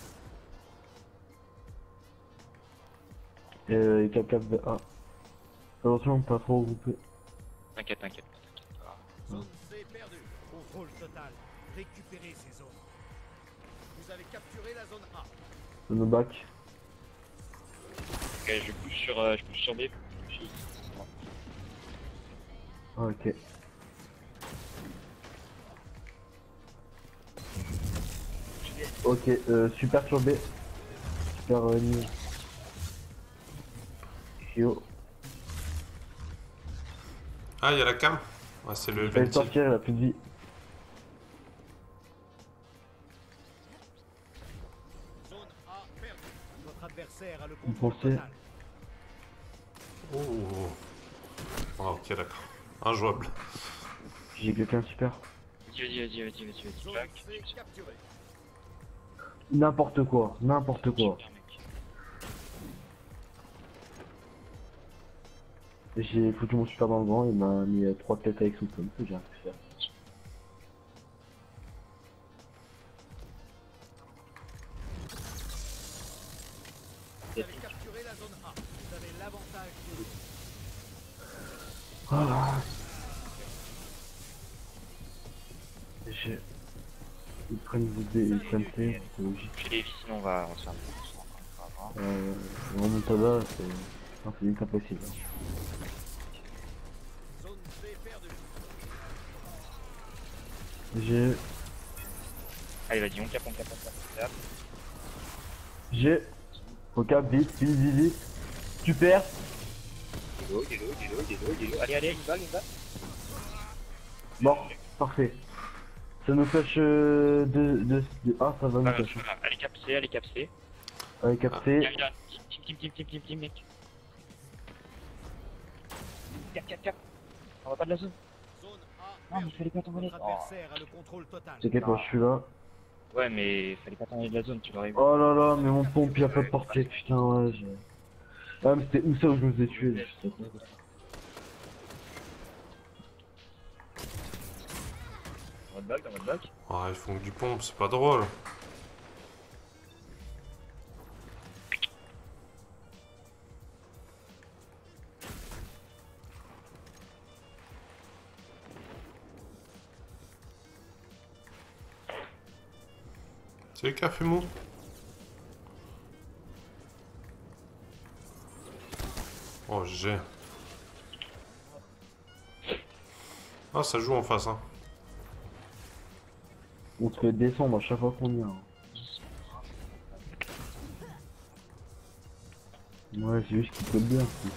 Euh, et cap cap A. Attention, pas trop regroupé. T'inquiète, t'inquiète. t'inquiète. Ah. Zone C perdue. Contrôle total. Récupérez ces zones. Vous avez capturé la zone A. Nos bacs. Ok, je pousse sur, euh, je pousse sur B. Ah, ok. Ok, euh, super sur B. Super euh, ennemi. Yo. Ah, il y a la cam. Ah, c'est le Je vais le ventile. sortir, il a plus de vie. Zone A perdue. Votre adversaire a le Vous contrôle pensez total. Oh. Ah, ok, d'accord. Injouable. J'ai quelqu'un super. Vas-y, vas-y, vas-y, vas-y, vas-y, Zone vas-y. C capturée. N'importe quoi, n'importe quoi. Super, mec. J'ai foutu mon super dans le vent, il m'a mis euh, trois têtes avec son pomme, j'ai rien pu faire. Vous avez capturé la zone A. Vous avez l'avantage de Voilà. J'ai... Ils prennent vous D, ils prennent T, c'est logique. Chez les vis, sinon on va on va se faire un Euh, le remontada, c'est... Non, c'est limite impossible. zone C perdue. J'ai... Allez, vas-y, on cap, on cap, on cap, on cap. J'ai... Ok, vite, vite, vite, vite. Super. Délo, délo, délo, délo, délo. Allez, allez, une balle, une balle. Bon, parfait. Ça nous flash euh, de, de, de... Ah, ça va nous Ah, flash. voilà. Allez, cap C, allez, cap C. Avec Viens, capté. viens. Team, team, team, team, team, team, mec. Cap, cap, cap. On va pas de la zone. Zone A Non, mais perdue. il fallait pas t'envoler. Votre adversaire a le contrôle total. T'inquiète, moi je suis là. Ouais, mais fallait pas t'envoyer de la zone, tu l'aurais vu. Oh là là, mais mon pompe il a pas de portée, putain, ouais. j'ai- Ah, mais c'était où ça où je vous ai tué, là, je sais pas. Dans votre bac, dans votre bac. Ah, ils font que du pompe, c'est pas drôle. C'est le café mou. Oh, j'ai. Ah, ça joue en face, hein. On se fait descendre à chaque fois qu'on vient. Ouais, c'est juste qu'il peut bien, c'est ça.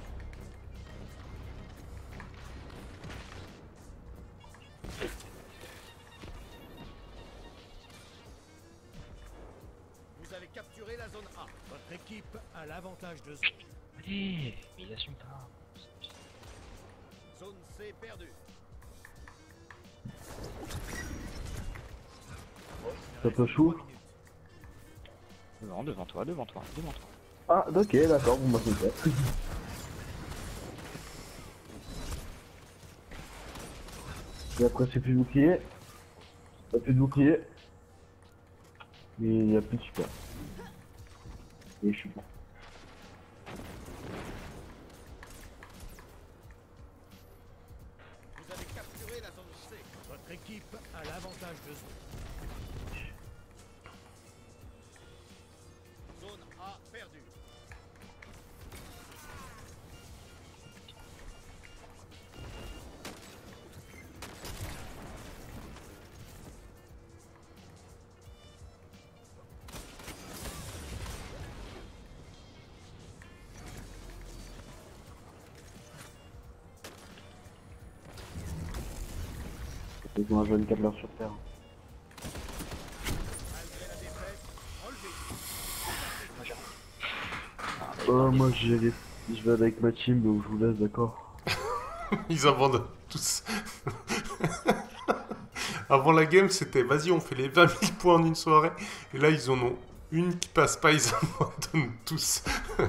Vous avez capturé la zone A. Votre équipe a l'avantage de zone. Allez, mais il assume pas. Zone C perdue. Ça peut chou. Devant, devant toi, devant toi, devant toi. Ah, ok, d'accord, bon bah c'est fait. Et après c'est plus de bouclier. Pas plus de bouclier. Et il n'y a plus de super. Et je suis bon. Vous avez capturé la zone C. Votre équipe a l'avantage de zone. Zone A perdue. Ils ont un jeune câbleur sur terre. Malgré la défaite, relevez. Oh, moi j'ai les... je vais avec ma team donc je vous laisse, d'accord. Ils abandonnent tous. Avant la game, c'était vas-y, on fait les vingt mille points en une soirée. Et là, ils en ont une qui passe pas, ils abandonnent tous.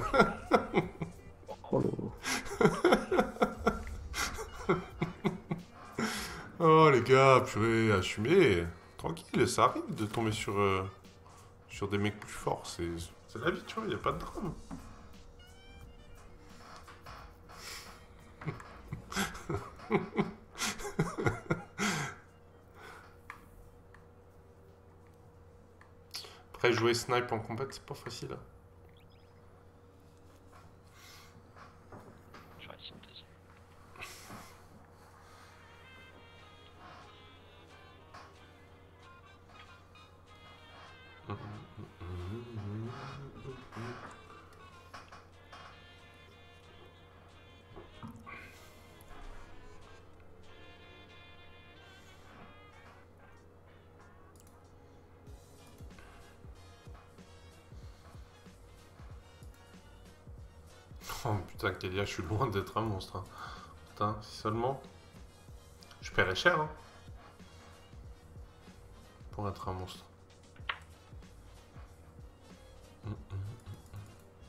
Oh là là. Oh les gars, purée, assumez. Tranquille, ça arrive de tomber sur, euh, sur des mecs plus forts. C'est c'est la vie, tu vois, y a pas de drame. Après, Après, jouer snipe en combat, c'est pas facile. Hein. J'aurais essayé une deuxième. Oh putain, Kelia, je suis loin d'être un monstre. Hein. Putain, si seulement. Je paierais cher, hein. Pour être un monstre. Mm, mm, mm.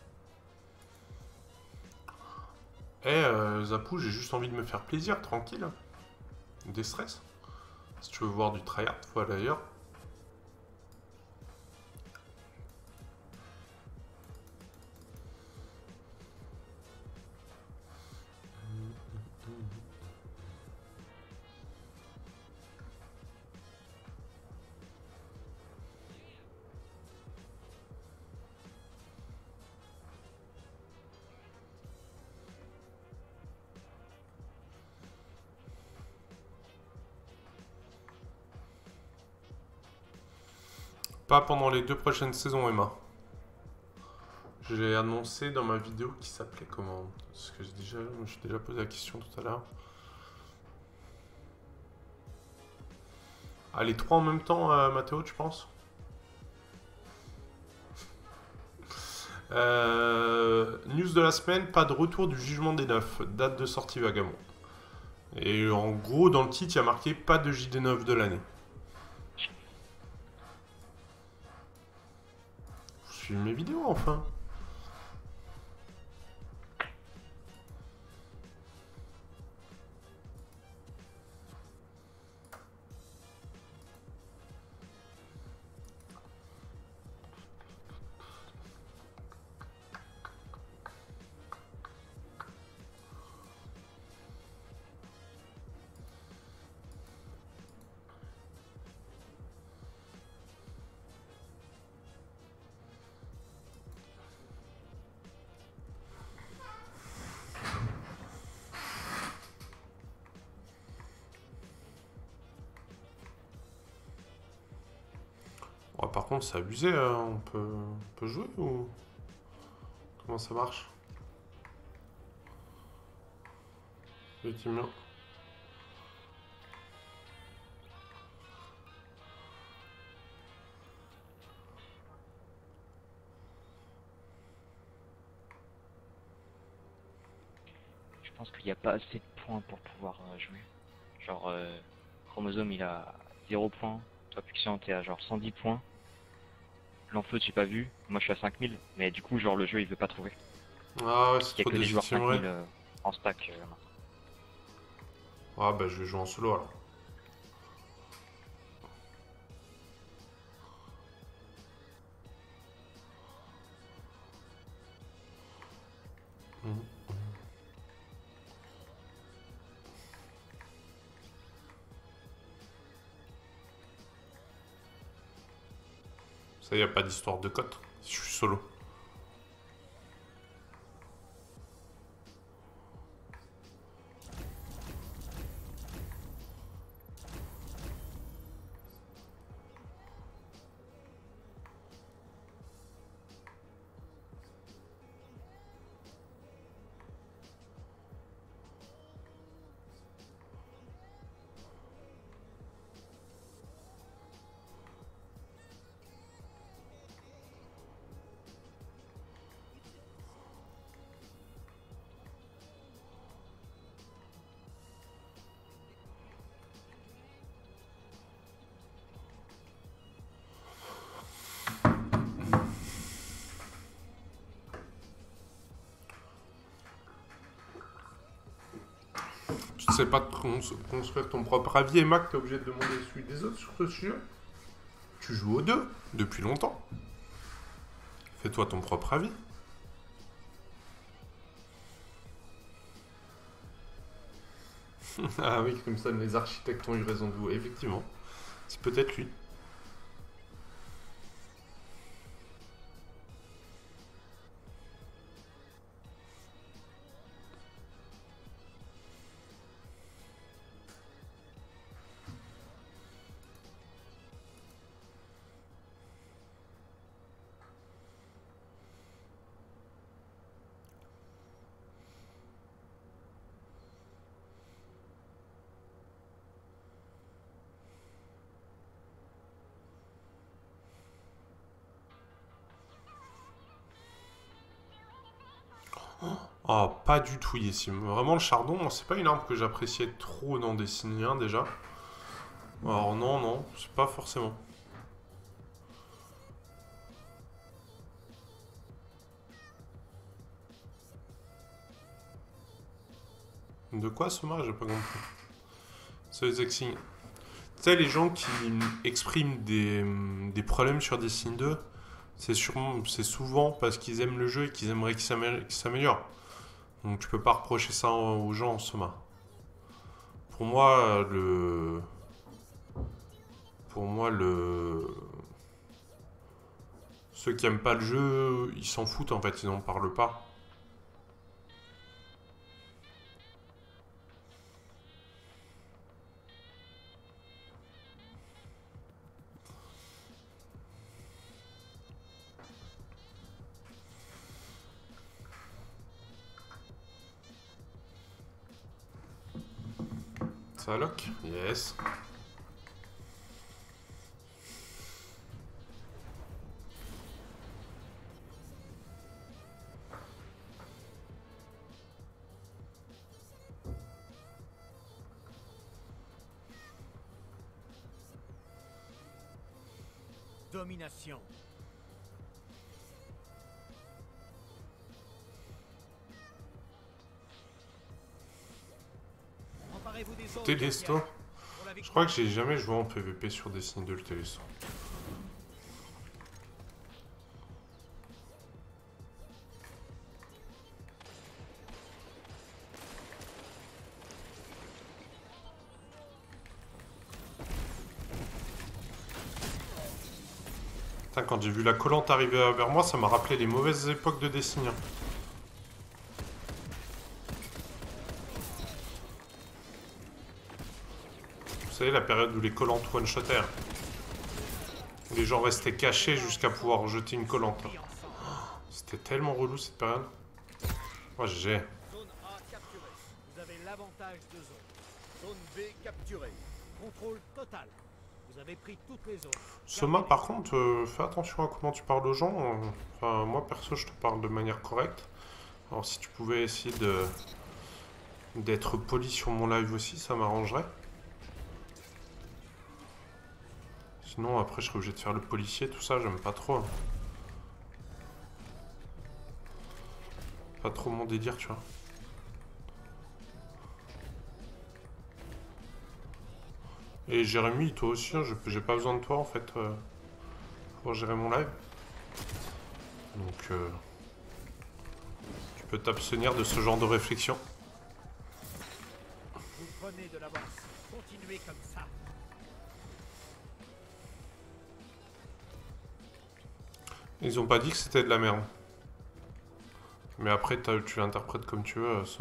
Eh, euh, Zapou, j'ai juste envie de me faire plaisir, tranquille. Des stress. Si tu veux voir du tryhard, faut aller ailleurs. Pas pendant les deux prochaines saisons, Emma. J'ai annoncé dans ma vidéo qui s'appelait comment? Parce que j'ai déjà, j'ai déjà posé la question tout à l'heure. Ah, les trois en même temps, euh, Mathéo, tu penses? euh, News de la semaine, pas de retour du jugement des neuf. Date de sortie Vagabond. Et en gros, dans le titre, il y a marqué pas de J D neuf de l'année. Vous suivez mes vidéos, enfin. Oh, par contre, c'est abusé, euh, on, peut, on peut jouer ou... Comment ça marche? Effectivement. Je pense qu'il n'y a pas assez de points pour pouvoir euh, jouer. Genre, euh, Chromosome il a zéro points. Toi, Puxian, t'es à genre cent dix points. L'enfeu, j'ai pas vu. Moi, je suis à cinq mille. Mais du coup, genre, le jeu, il veut pas trouver. Ah ouais, Il c'est y a trop que des joueurs cinq déséquilibré. mille euh, en stack. Euh, maintenant. Ah bah, je vais jouer en solo alors. Mhm. Ça, y a pas d'histoire de cote. Si je suis solo. Tu sais pas cons- construire ton propre avis, et Mac, t'es obligé de demander celui des autres sur ce sujet. Tu joues aux deux, depuis longtemps. Fais-toi ton propre avis. Ah oui, comme ça, les architectes ont eu raison de vous. Effectivement, c'est peut-être lui. Ah, pas du tout, Yessim. Vraiment, le chardon, c'est pas une arme que j'appréciais trop dans Destiny un déjà. Alors non, non, c'est pas forcément. De quoi, Soma? J'ai pas compris. C'est les exignes. Tu sais, les gens qui expriment des, des problèmes sur Destiny deux, c'est sûrement, c'est souvent parce qu'ils aiment le jeu et qu'ils aimeraient qu'il s'amé- qu'il s'améliore. Donc tu peux pas reprocher ça aux gens en Soma. Pour moi, le... Pour moi, le... Ceux qui aiment pas le jeu, ils s'en foutent en fait, ils n'en parlent pas. Ça lock? Yes. Domination. Emparez-vous des zones Télésto. guerrières. Pour la Je victoire. crois que j'ai jamais joué en P V P sur Destiny deux le Télésto. Putain, quand j'ai vu la collante arriver vers moi, ça m'a rappelé les mauvaises époques de Destiny. Vous savez, la période où les collantes one-shottèrent. Où les gens restaient cachés jusqu'à pouvoir jeter une collante. C'était tellement relou cette période. Moi, j'ai. Zone A capturée. Vous avez l'avantage de zone. Zone B capturée. Contrôle total. Vous avez pris toutes les zones. Soma, par contre, euh, fais attention à comment tu parles aux gens. euh, Enfin, moi, perso, je te parle de manière correcte. Alors, si tu pouvais essayer de d'être poli sur mon live aussi, ça m'arrangerait. Sinon, après, je serais obligé de faire le policier, tout ça, j'aime pas trop. hein. Pas trop mon délire, tu vois. Et Jérémy, toi aussi, hein, je- j'ai pas besoin de toi, en fait, euh, pour gérer mon live. Donc, euh, tu peux t'abstenir de ce genre de réflexion. Vous prenez de l'avance. Continuez comme ça. Ils ont pas dit que c'était de la merde. Mais après, t'as- tu l'interprètes comme tu veux, euh, ça.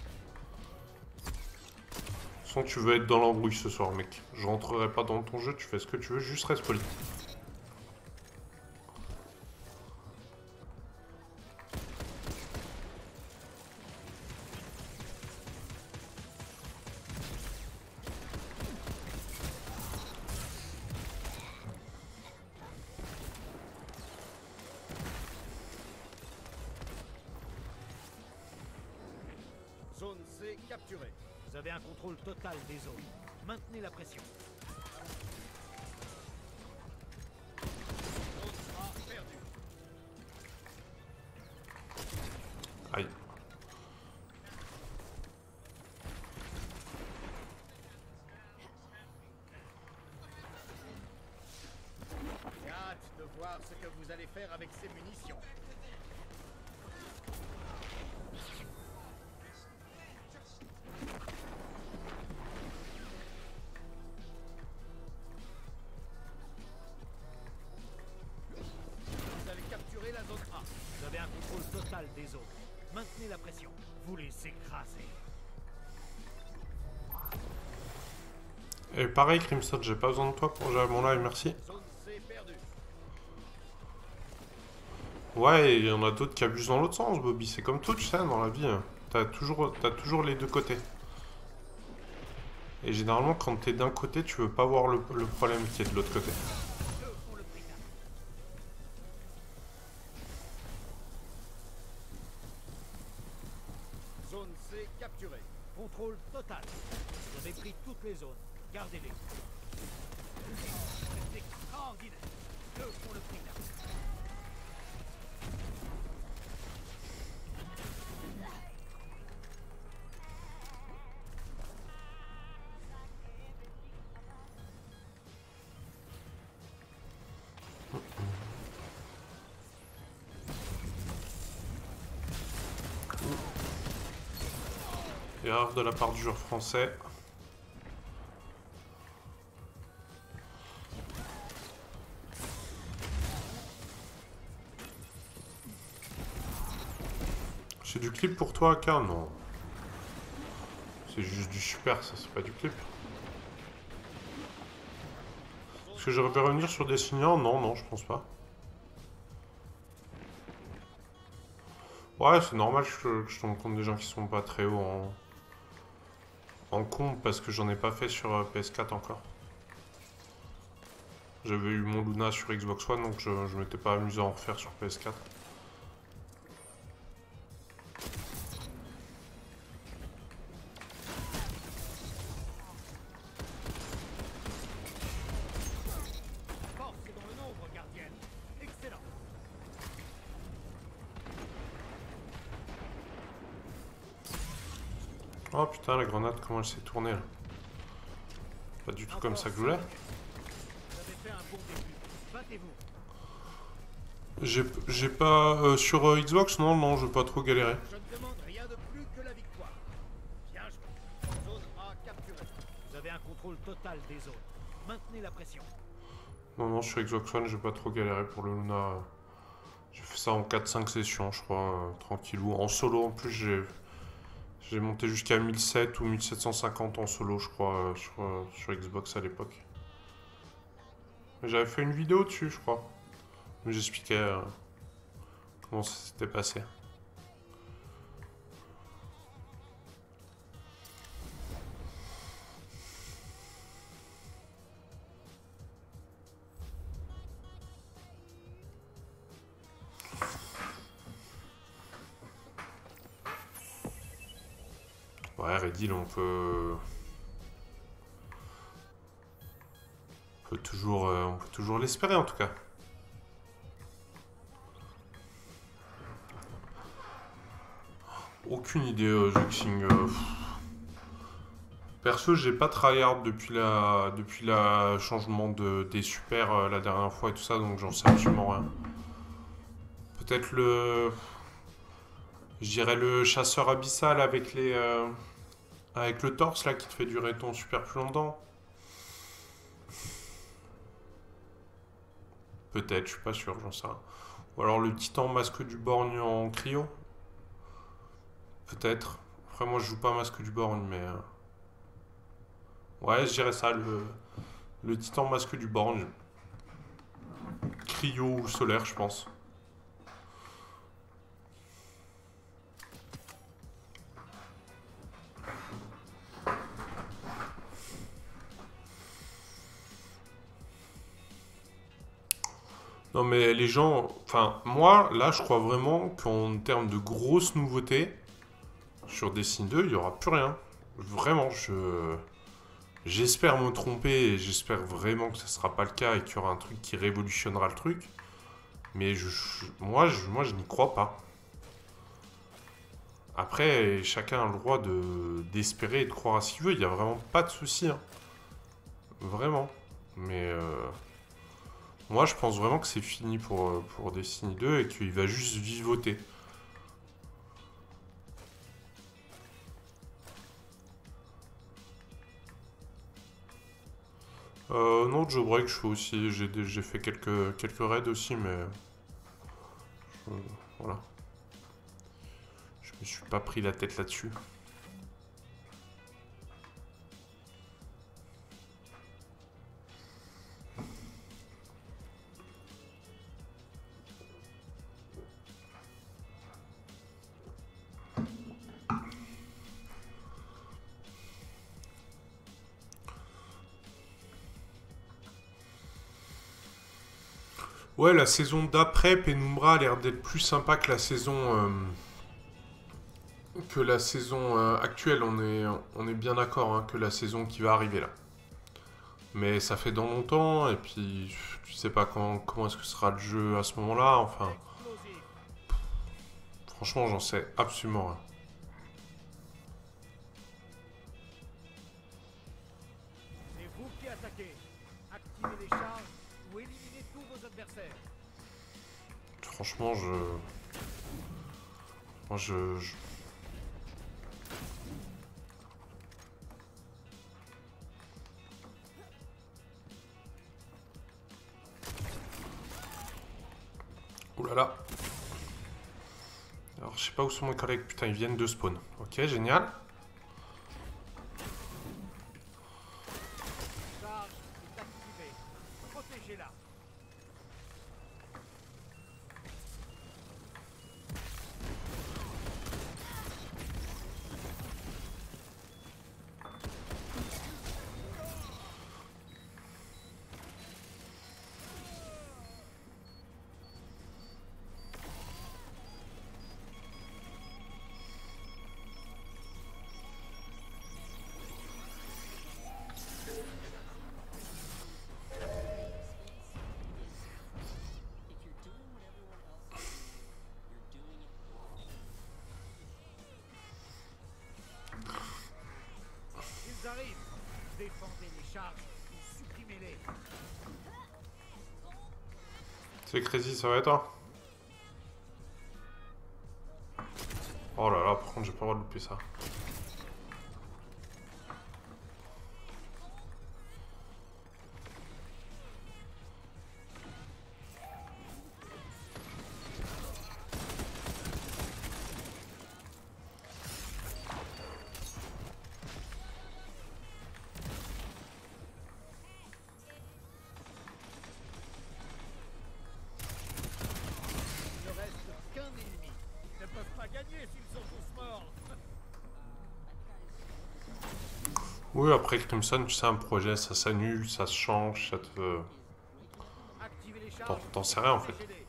Sans tu veux être dans l'embrouille ce soir, mec. Je rentrerai pas dans ton jeu, tu fais ce que tu veux, juste reste poli. Zone C capturée. Vous avez un contrôle total des zones. Maintenez la pression. Zone A perdue. Aïe. J'ai hâte de voir ce que vous allez faire avec ces munitions. Vous allez capturer la zone A. Vous avez un contrôle total des zones. Maintenez la pression. Vous les écrasez. Et pareil, Crimson, j'ai pas besoin de toi pour gérer mon live, merci. Zone C perdue. Ouais, et il y en a d'autres qui abusent dans l'autre sens, Bobby. C'est comme tout, tu sais, dans la vie. hein. T'as toujours, t'as toujours les deux côtés. Et généralement, quand t'es d'un côté, tu veux pas voir le, le problème qui est de l'autre côté. Eux font le prix d'un. pris toutes les zones. Gardez-les. C'est extraordinaire. Deux font le prix d'un. Erreur de la part du joueur français. C'est du clip pour toi, Aka? Non. C'est juste du super, ça, c'est pas du clip. Est-ce que j'aurais pu revenir sur des signants? Non, non, je pense pas. Ouais, c'est normal que je, que je tombe compte des gens qui sont pas très hauts en, en compte parce que j'en ai pas fait sur euh, P S quatre encore. J'avais eu mon Luna sur Xbox One donc je, je m'étais pas amusé à en refaire sur P S quatre. Force est dans le nombre, gardienne. Excellent. Oh putain, la grenade, comment elle s'est tournée là. Pas du tout comme ça que je voulais. Vous avez fait un bon début. Battez-vous. J'ai j'ai pas... euh, sur euh, Xbox, non, non, je vais pas trop galérer. Je ne demande rien de plus que la victoire. Bien joué. Zone A capturée. Vous avez un contrôle total des zones. Maintenez la pression. Non, non, sur Xbox One, j'ai pas trop galéré pour le Luna. J'ai fait ça en quatre cinq sessions, je crois, euh, tranquillou. En solo, en plus, j'ai... J'ai monté jusqu'à mille sept ou mille sept cent cinquante en solo, je crois, euh, sur, euh, sur Xbox à l'époque. J'avais fait une vidéo dessus, je crois. Où j'expliquais euh, comment ça s'était passé. Ouais, Redil, on peut... On peut toujours, euh, on peut toujours l'espérer en tout cas. Aucune idée, euh, Juxing. Euh, Perso, j'ai pas tryhard depuis la, depuis la changement de, des super euh, la dernière fois et tout ça, donc j'en sais absolument rien. Peut-être le... Je dirais le chasseur abyssal avec les... Euh, avec le torse là qui te fait durer ton super plus longtemps. Peut-être, je suis pas sûr, j'en sais rien. Ou alors le titan masque du borgne en cryo. Peut-être. Après moi je joue pas masque du borgne mais... Euh... Ouais, je dirais ça, le, le titan masque du borgne. Cryo ou solaire, je pense. Non mais les gens... Enfin, moi, là, je crois vraiment qu'en termes de grosses nouveautés, sur Destiny deux, il n'y aura plus rien. Vraiment, je... J'espère me tromper et j'espère vraiment que ce ne sera pas le cas et qu'il y aura un truc qui révolutionnera le truc. Mais je, je- moi, je, moi, je n'y crois pas. Après, chacun a le droit de d'espérer et de croire à ce qu'il veut. Il n'y a vraiment pas de souci, hein. Vraiment. Mais euh, moi, je pense vraiment que c'est fini pour, euh, pour Destiny deux et qu'il va juste vivoter. Euh, non, Joe Break, je fais aussi. J'ai des- j'ai fait quelques, quelques raids aussi, mais. euh, voilà. Je me suis pas pris la tête là-dessus. Ouais, la saison d'après Penumbra a l'air d'être plus sympa que la saison euh, que la saison euh, actuelle, on est, on est bien d'accord, hein, que la saison qui va arriver là. Mais ça fait dans longtemps, et puis tu sais pas quand, comment est-ce que sera le jeu à ce moment-là, enfin... Explosif. Franchement, j'en sais absolument rien. C'est vous qui attaquez. Activez les charges ou éliminez tous vos adversaires. Franchement, je... Moi, je... je- Ouh là là. Alors, je sais pas où sont mes collègues. Putain, ils viennent de spawn. Ok, génial. Charge est activée. Protégez-la. Ils arrivent. Défendez les charges ou supprimez-les. C'est Crazy, ça va et toi? Oh là là, par contre, j'ai pas le droit de louper ça. Il ne reste qu'un ennemi. Ils ne peuvent pas gagner s'ils sont tous morts. Oui, après Crimson, tu sais, un projet, ça s'annule, ça se change, ça te... Activez les charges. T'en- t'en sais rien, en fait. Protégez-les.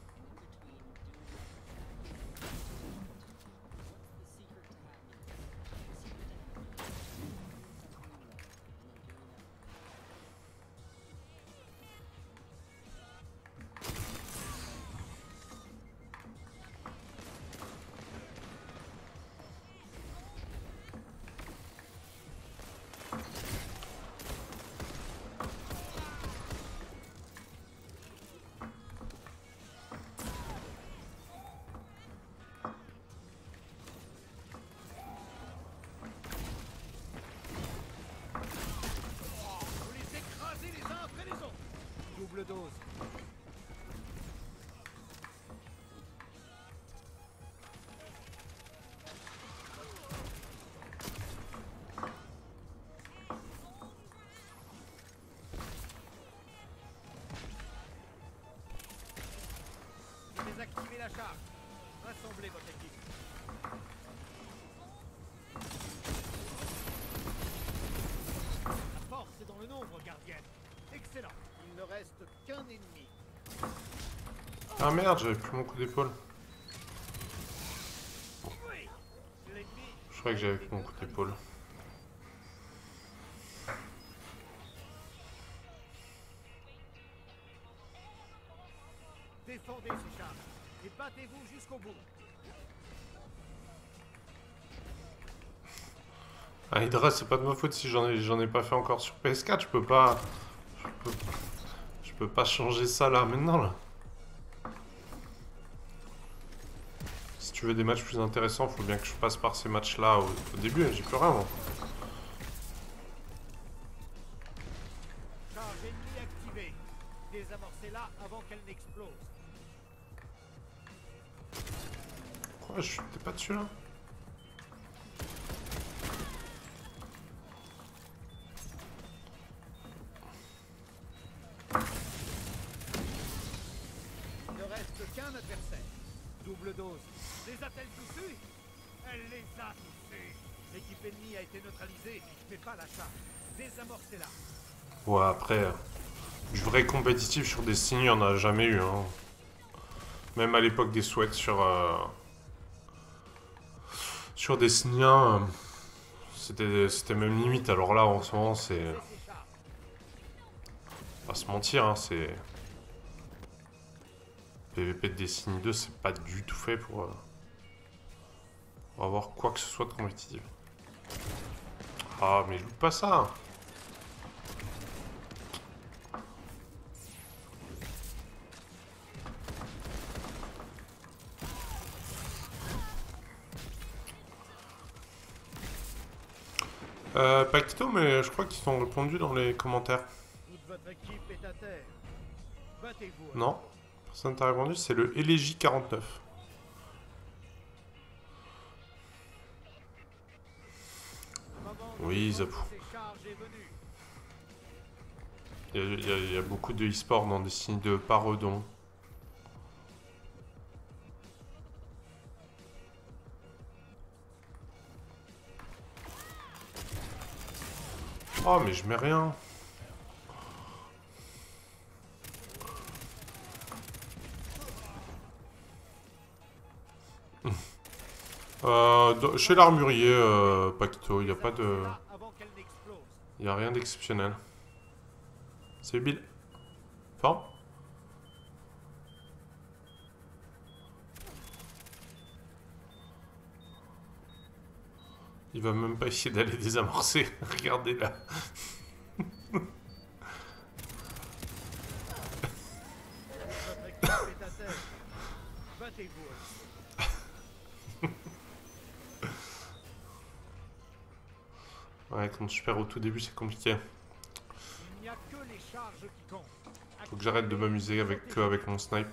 Vous les écrasez les uns après les autres. Double dose. Désactivez la charge. Rassemblez votre équipe. La force est dans le nombre, gardienne. Excellent. Il ne reste qu'un ennemi. Ah merde, j'avais plus mon coup d'épaule. Oui. L'ennemi. Je croyais que j'avais plus mon coup d'épaule. Défendez ces charges et battez-vous jusqu'au bout. Ah, Hydra, c'est pas de ma faute si j'en ai, j'en ai pas fait encore sur P S quatre, je peux pas... Je peux, je peux pas changer ça là, maintenant là. Si tu veux des matchs plus intéressants, faut bien que je passe par ces matchs là au, au début, j'ai plus rien moi. Charge ennemie activée. Désamorcez-la avant qu'elle n'explose. Quoi, je suis t'es pas dessus là? Il ne reste qu'un adversaire. Double dose. Les a-t-elle touchés? Elle les a touchés. L'équipe ennemie a été neutralisée, mais pas la charge. Désamorcez-la. Ouais, après, euh, du vrai compétitif sur Destiny, il n'y en a jamais eu. Hein. Même à l'époque des sweats sur... euh, Sur Destiny un, euh, c'était c'était même limite. Alors là, en ce moment, c'est... Pas se mentir, hein, c'est... P V P de Destiny deux, c'est pas du tout fait pour, euh, pour avoir quoi que ce soit de compétitif. Ah, mais loot pas ça. Euh, Pacto, mais je crois qu'ils sont répondus dans les commentaires. Toute votre équipe est à terre. Battez-vous. Non, personne t'a répondu, c'est le Elegy quarante-neuf. Oui, Zapou. Il y, a, il, y a, il y a beaucoup de e-sport dans Destiny deux, par eux donc. Oh, mais je mets rien. euh, chez l'armurier, euh, Pacto, il n'y a pas de... Il n'y a rien d'exceptionnel. Salut Bill. Fort. Il va même pas essayer d'aller désamorcer. Regardez là. Ouais, quand je perds au tout début, c'est compliqué. Faut que j'arrête de m'amuser avec, que avec mon snipe.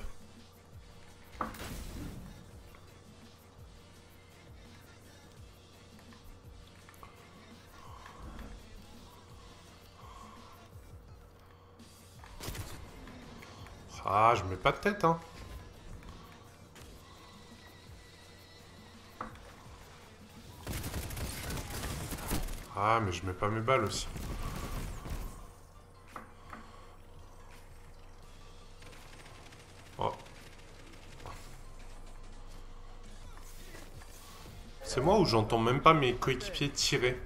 Ah, je mets pas de tête, hein. Ah, mais je mets pas mes balles aussi. Oh. C'est moi ou j'entends même pas mes coéquipiers tirer?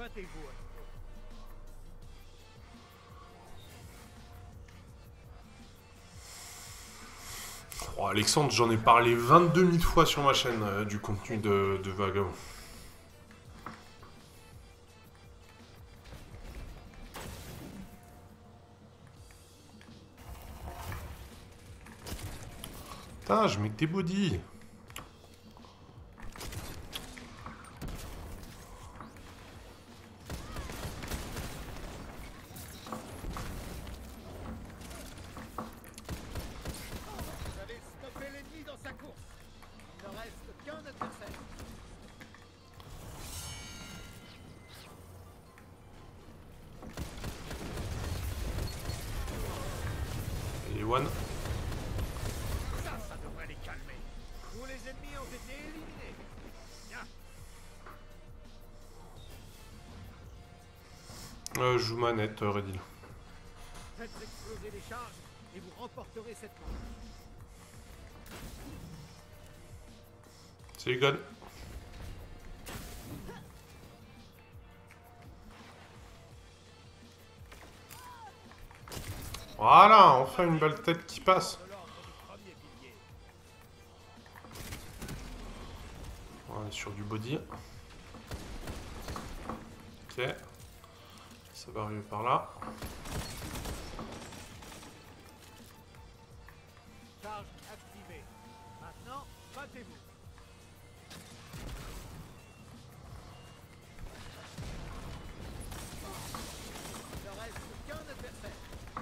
Oh, Alexandre, j'en ai parlé vingt-deux mille fois sur ma chaîne euh, du contenu de, de Vagabond. Putain, je mets que des bodies. Et one. Ça, ça devrait les calmer. Tous les ennemis ont été éliminés. Bien. Euh, je joue manette, euh, Redil. Faites exploser les charges et vous remporterez cette manche. Salut God. Voilà, enfin une balle de tête qui passe. On est sur du body. Ok. Ça va arriver par là. Charge activée. Maintenant, battez-vous. Il ne reste qu'un adversaire.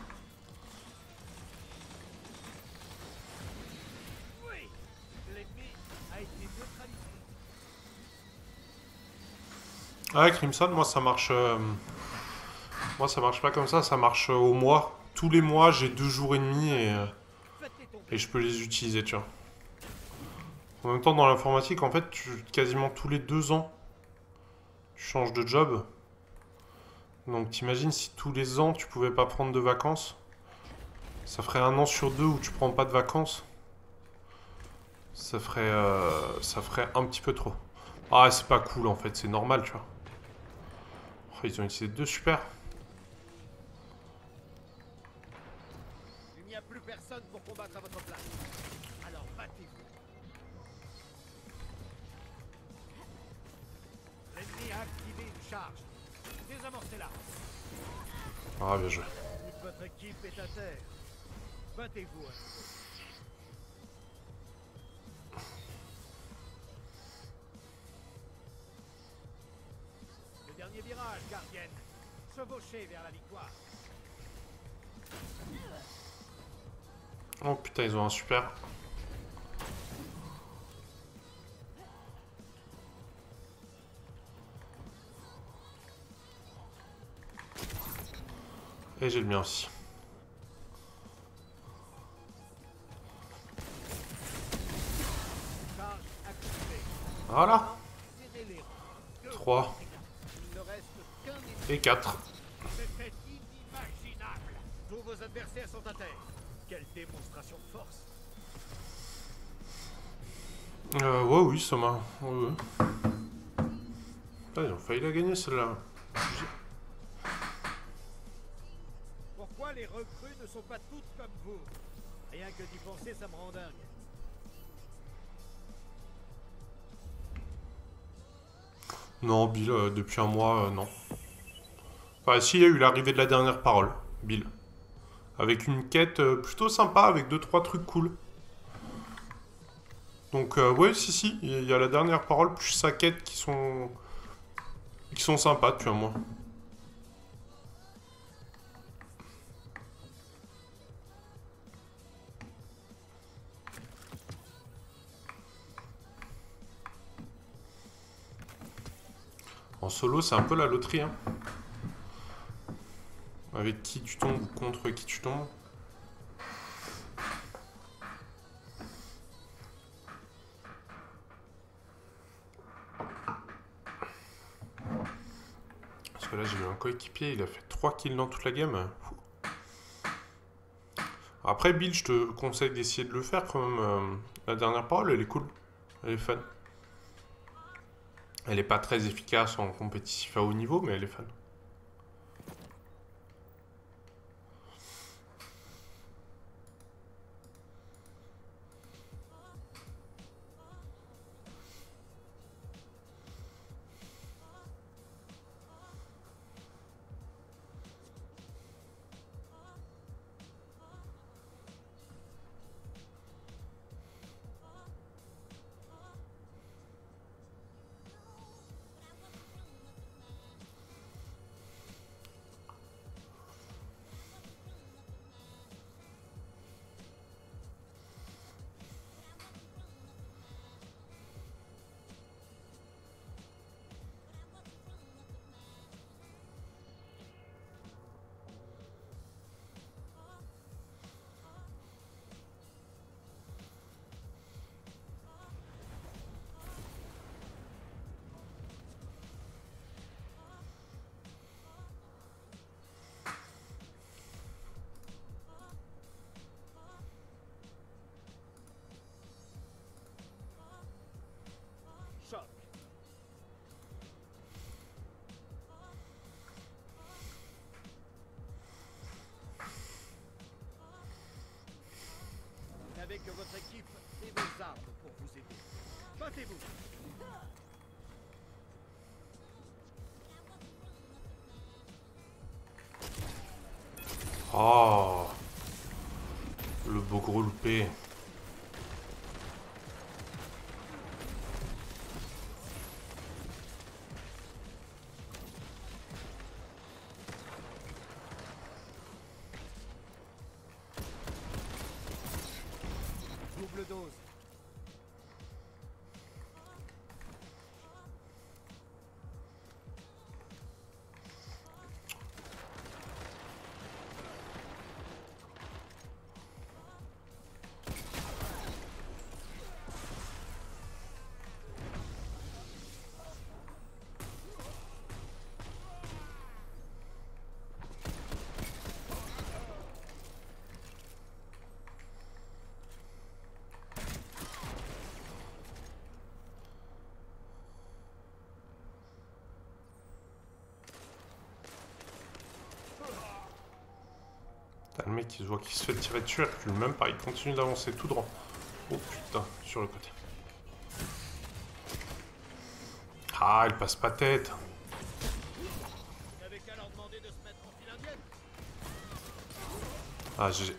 Oui, l'ennemi a été neutralisé. Ah, Crimson, moi ça marche. Euh... Moi ça marche pas comme ça, ça marche euh, au mois. Tous les mois, j'ai deux jours et demi et, euh, et je peux les utiliser, tu vois. En même temps, dans l'informatique, en fait, tu, quasiment tous les deux ans, tu changes de job. Donc t'imagines si tous les ans tu pouvais pas prendre de vacances, ça ferait un an sur deux où tu prends pas de vacances. Ça ferait, euh, ça ferait un petit peu trop. Ah, c'est pas cool en fait, c'est normal, tu vois. Oh, ils ont utilisé deux super. Il n'y a plus personne pour combattre à votre place. Alors battez-vous. L'ennemi a activé une charge. Désamorcez-la. Ah, bien joué. Toute votre équipe est à terre. Battez-vous. à nouveau. Le dernier virage, gardienne. Chevauchez vers la victoire. Oh putain, ils ont un super. Et j'ai le mien aussi. Charge activée. Voilà. Serrez les rangs. Deux. trois Il ne reste qu'un ennemi. et quatre. C'était inimaginable. Tous vos adversaires sont à terre. Quelle démonstration de force. Euh, ouais, oui, ça m'a... Ouais, ouais. Putain, ils ont failli la gagner celle-là. Pourquoi les recrues ne sont pas toutes comme vous? Rien que d'y penser, ça me rend dingue. Non, Bill, euh, depuis un mois, euh, non. Enfin, si, il y a eu l'arrivée de la dernière parole, Bill. Avec une quête euh, plutôt sympa, avec deux trois trucs cool. Donc, euh, ouais, si, si, il y a la dernière parole, plus sa quête qui sont... qui sont sympas depuis un mois. En solo, c'est un peu la loterie, hein. Avec qui tu tombes ou contre qui tu tombes. Parce que là, j'ai eu un coéquipier, il a fait trois kills dans toute la game. Fou. Après, Bill, je te conseille d'essayer de le faire quand même. Euh, la dernière parole, elle est cool. Elle est fun. Elle est pas très efficace en compétitif à haut niveau, mais elle est fun. Choc. Vous n'avez que votre équipe et vos armes pour vous aider. Battez-vous. Oh, le beau gros loupé. Double dose. T'as le mec qui se voit qu'il se fait tirer dessus, il recule même pas, il continue d'avancer tout droit. Oh putain, sur le côté. Ah, il passe pas tête. Vous n'avez qu'à leur demander de se mettre en file indienne. Ah, j'ai...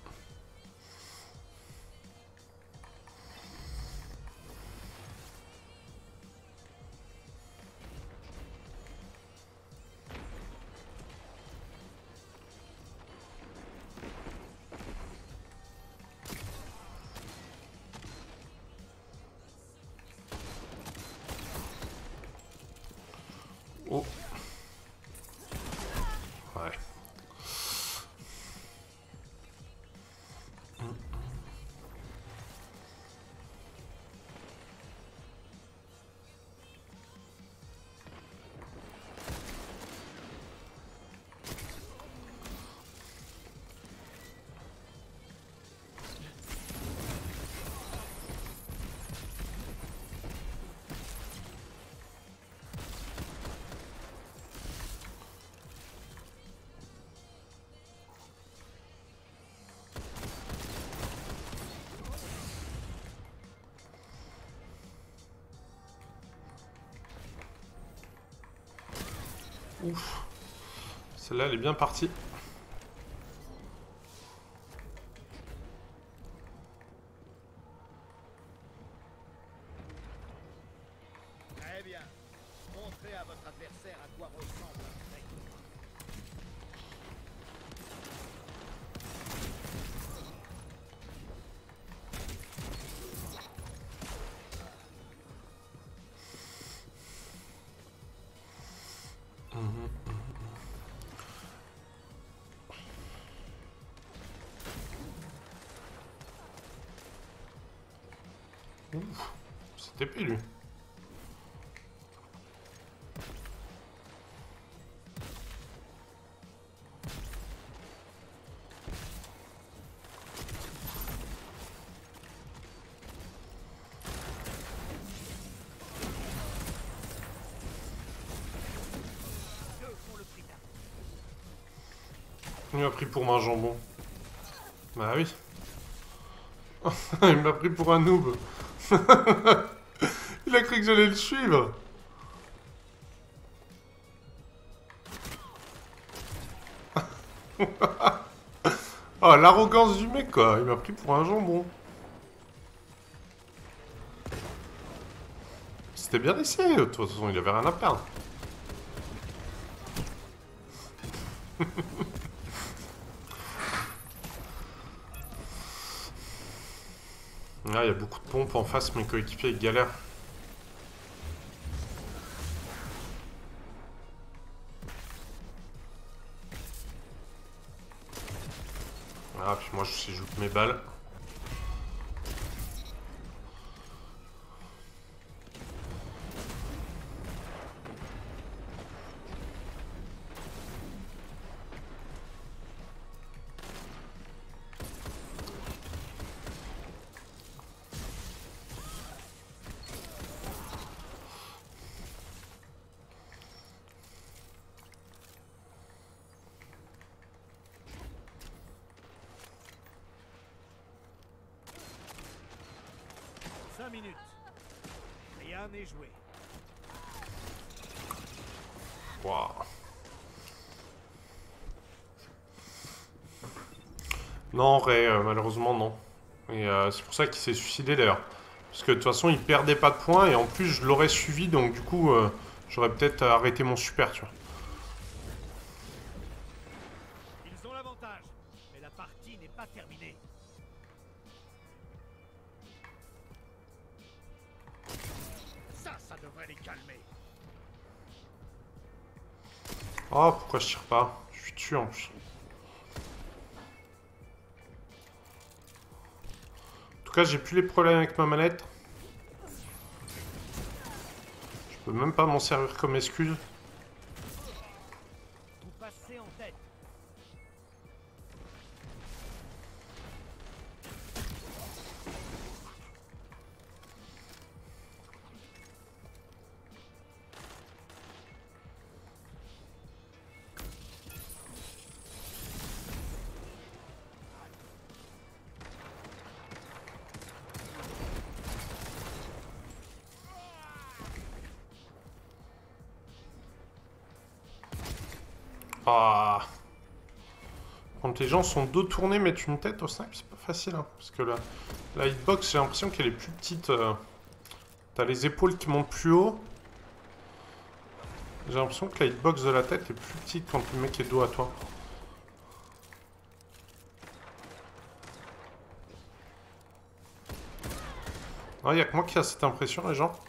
Oh. Ouais. Ouf. Celle-là, elle est bien partie. Très bien. Montrez à votre adversaire à quoi ressemble un trait. Ouf. C'était épais, lui. Deux font le prix d'un. Il m'a pris pour un jambon. Bah oui. Il m'a pris pour un noob. Il a cru que j'allais le suivre. Oh, l'arrogance du mec, quoi. Il m'a pris pour un jambon. C'était bien essayé. De toute façon, il avait rien à perdre. Là, il y a beaucoup de pompes en face, mes coéquipiers, ils galèrent. Ah, puis moi, je joue mes balles. Cinq minutes. Rien n'est joué. Waouh. Non, Ray, euh, malheureusement, non. Et euh, c'est pour ça qu'il s'est suicidé, d'ailleurs. Parce que de toute façon, il perdait pas de points, et en plus, je l'aurais suivi, donc du coup, euh, j'aurais peut-être arrêté mon super, tu vois. Ils ont l'avantage, mais la partie n'est pas terminée. Ça, ça devrait les calmer. Oh, pourquoi je tire pas? Je suis dessus, en plus. En tout cas, j'ai plus les problèmes avec ma manette. Je peux même pas m'en servir comme excuse. Vous passez en tête. Ah. Quand les gens sont dos tournés, mettre une tête au snipe, c'est pas facile. Hein, parce que la, la hitbox, j'ai l'impression qu'elle est plus petite. Euh, T'as les épaules qui montent plus haut. J'ai l'impression que la hitbox de la tête est plus petite quand le mec est dos à toi. Il n'y a que moi qui a cette impression, les gens.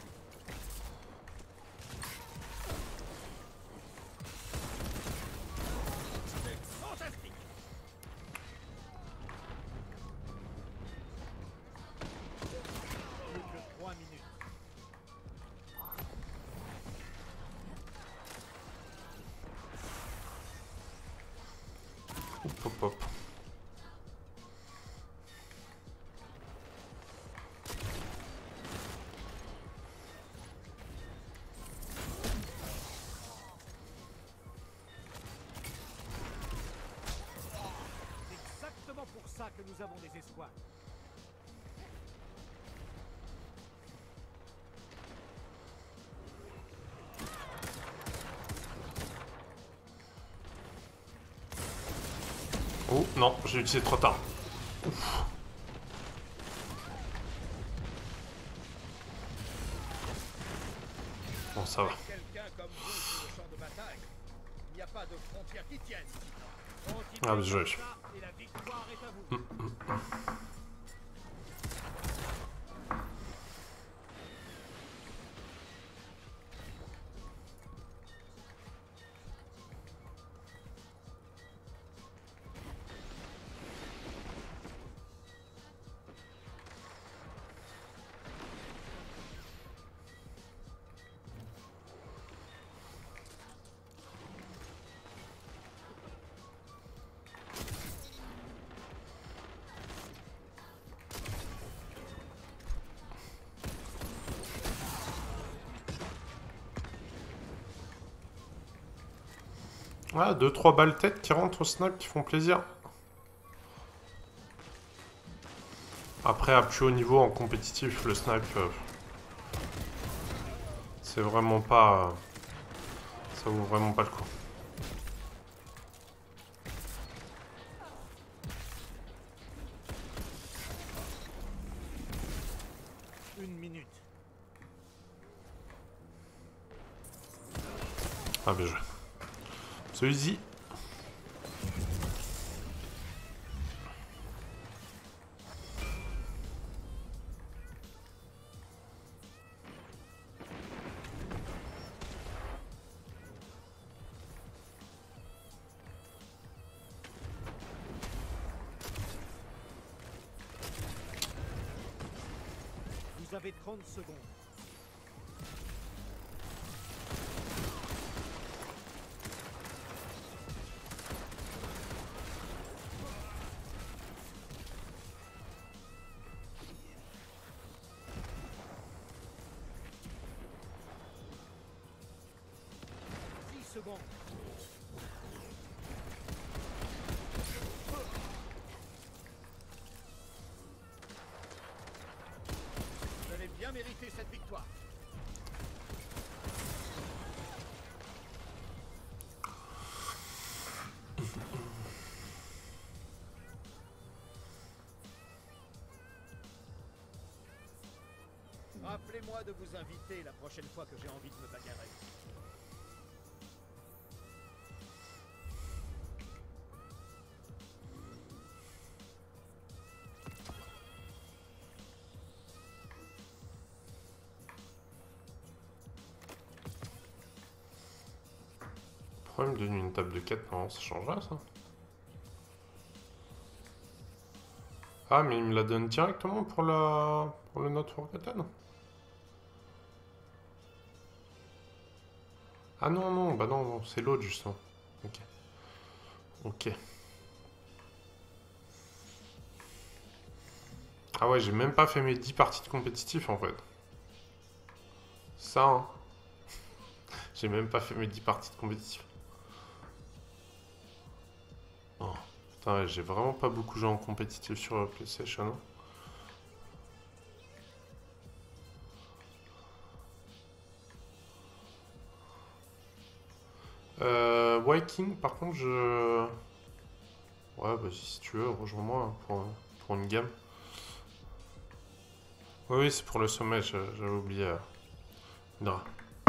Hop, hop, hop. C'est exactement pour ça que nous avons des espoirs. Oh non, j'ai utilisé trop tard. Ouf. Bon, ça va. Quelqu'un comme vous sur le champ de bataille, il n'y a pas de frontières qui tiennent. Ah, mais je... Continuez comme ça et la victoire est à vous. Ah, deux trois balles tête qui rentrent au snipe qui font plaisir. Après, à plus haut niveau en compétitif, le snipe, euh, c'est vraiment pas... Euh, ça vaut vraiment pas le coup. Une minute. Ah, bien joué. C'est easy. Vous avez trente secondes. dix secondes. Vous avez bien mérité cette victoire. Rappelez-moi de vous inviter la prochaine fois que j'ai envie de me bagarrer. Pourquoi il me donne une table de quatre? Non, ça changera ça. Ah, mais il me la donne directement pour la pour le Not Forgotten. Ah non, non, bah non, non c'est l'autre justement. Ok. Ok. Ah ouais, j'ai même pas fait mes dix parties de compétitif en fait. Ça, hein. J'ai même pas fait mes dix parties de compétitif. Oh. Putain, ouais, j'ai vraiment pas beaucoup joué en compétitif sur PlayStation. Hein. Euh, White ouais, King, par contre, je... Ouais, vas-y, si tu veux, rejoins-moi pour, pour une game. Oui, oui, c'est pour le sommet, je- j'avais oublié. euh, Indra.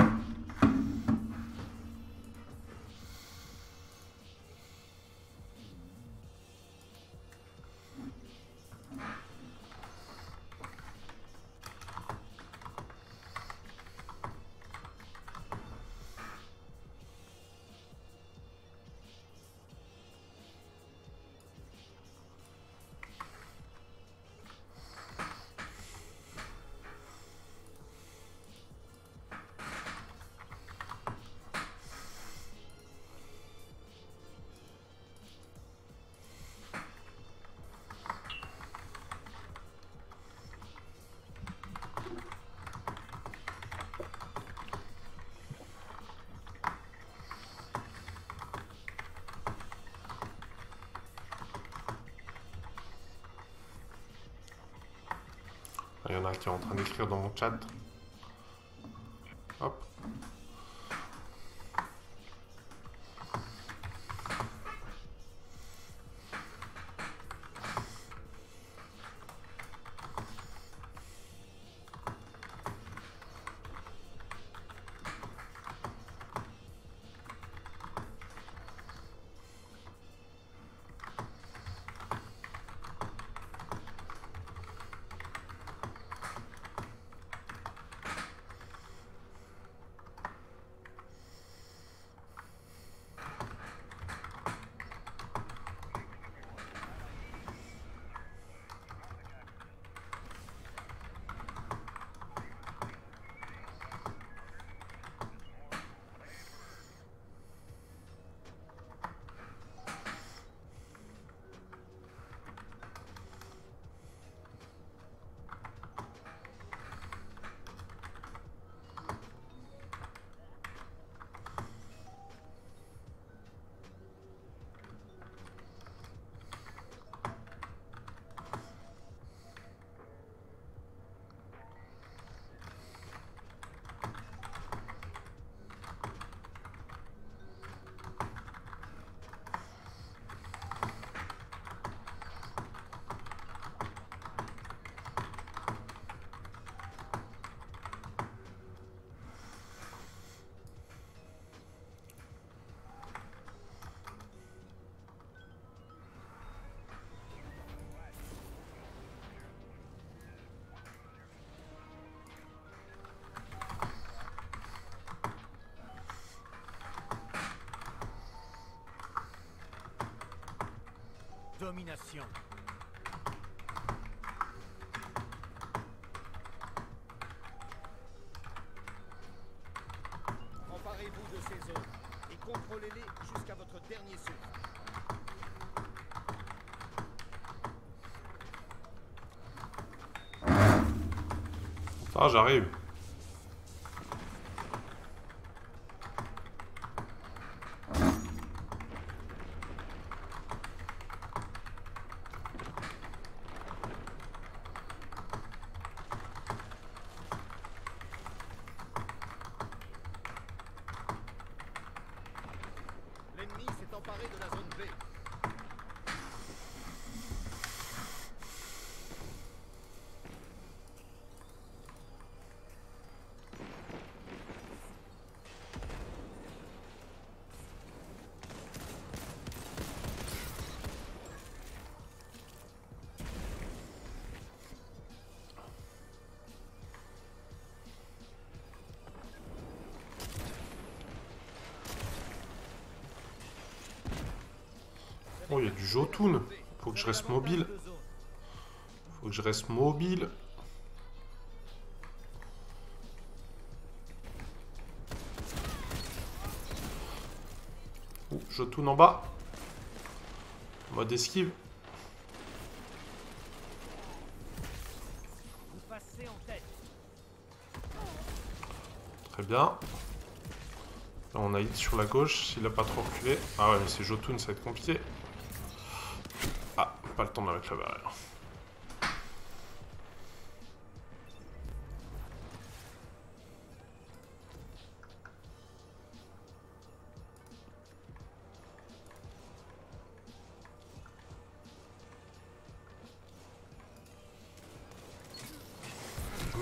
Il y en a un qui est en train d'écrire dans mon chat. Hop. Domination. Emparez-vous de ces zones et contrôlez-les jusqu'à votre dernier souffle. Ah, j'arrive. L'ennemi s'est emparé de la zone B. Oh, il y a du Jotun. Faut que je reste mobile. Faut que je reste mobile. Oh, Jotun en bas. Mode esquive. Vous passez en tête. Très bien. Là, on a hit sur la gauche, s'il a pas trop reculé. Ah ouais, mais c'est Jotun, ça va être compliqué. Ah, pas le temps avec la barrière.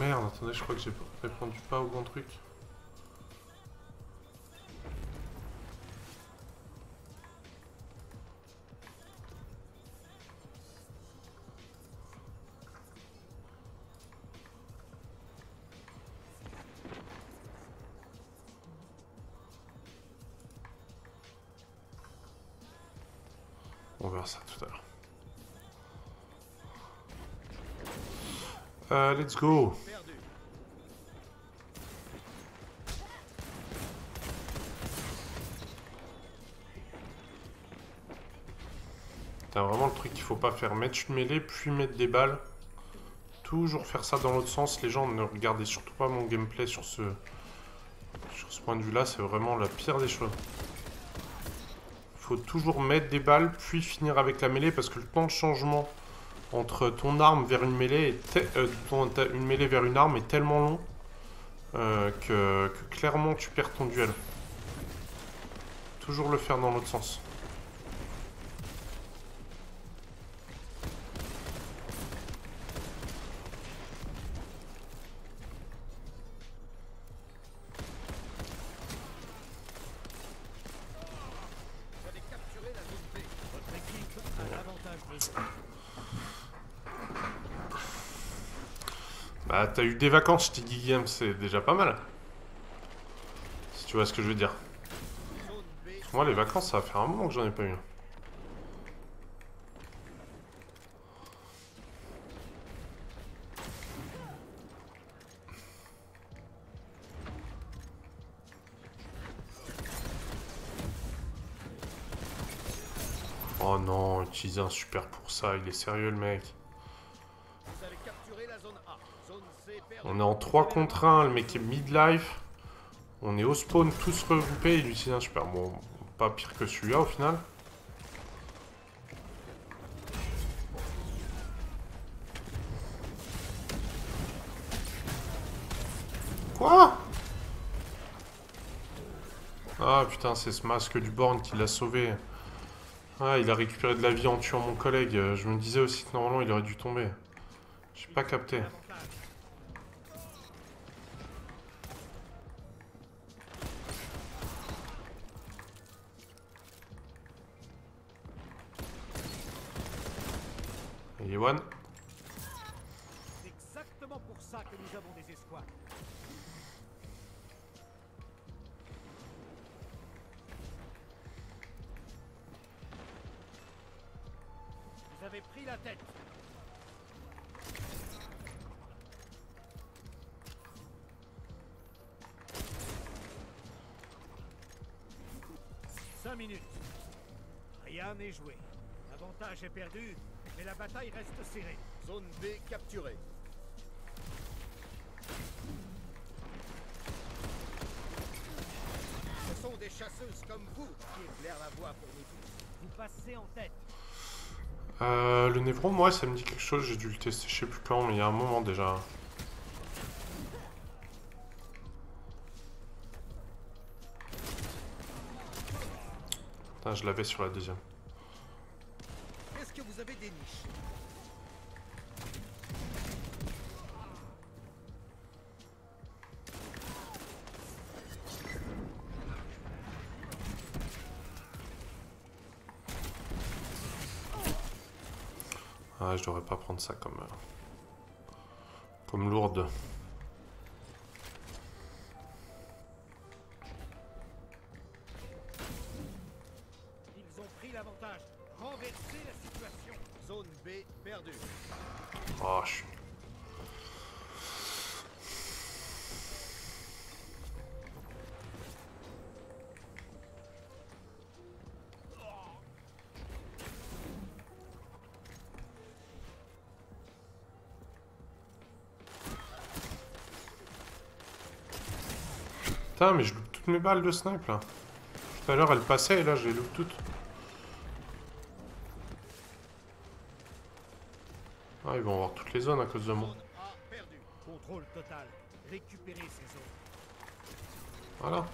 merde, attendez, je crois que j'ai répondu pas au bon truc. On verra ça tout à l'heure. Euh, let's go. Perdu. T'as vraiment le truc qu'il faut pas faire. Mettre une mêlée, puis mettre des balles. Toujours faire ça dans l'autre sens. Les gens, ne regardez surtout pas mon gameplay sur ce, sur ce point de vue-là. C'est vraiment la pire des choses. Faut toujours mettre des balles, puis finir avec la mêlée, parce que le temps de changement entre ton arme vers une mêlée, est euh, ton, une mêlée vers une arme est tellement long euh, que, que clairement tu perds ton duel. Toujours le faire dans l'autre sens. Vous avez capturé la zone B. Votre équipe a l'avantage de zone. Bah t'as eu des vacances, je t'ai dit Guillaume, c'est déjà pas mal. Si tu vois ce que je veux dire. Zone B. Moi les vacances ça va faire un moment que j'en ai pas eu. Oh non, utiliser un super pour ça, il est sérieux le mec. Vous avez capturé la zone A. Zone C perdue. On est en trois contre un, le mec est midlife. On est au spawn tous regroupés, il utilise un super. Bon, pas pire que celui-là au final. Quoi? Ah putain, c'est ce masque du Born qui l'a sauvé. Ah, il a récupéré de la vie en tuant mon collègue. Je me disais aussi que normalement il aurait dû tomber. J'ai pas capté. Et one. C'est exactement pour ça que nous avons des espoirs. Vous avez pris la tête. Cinq minutes. Rien n'est joué. L'avantage est perdu, mais la bataille reste serrée. Zone B capturée. Ce sont des chasseuses comme vous qui éclairent la voie pour nous tous. Vous passez en tête. Euh, le Névron, moi, ça me dit quelque chose. J'ai dû le tester, je sais plus quand, mais il y a un moment déjà. Putain, je l'avais sur la deuxième. Est-ce que vous avez des niches? Ah, je devrais pas prendre ça comme, euh, comme lourde. Ils ont pris l'avantage. Renversez la situation. Zone B perdue. Oh, je suis... Putain, mais je loupe toutes mes balles de snipe là. Tout à l'heure, elles passaient et là, je les loupe toutes. Ah, ils vont avoir toutes les zones à cause de moi. Zone A perdue. Contrôle total. Récupérez ces zones. Voilà.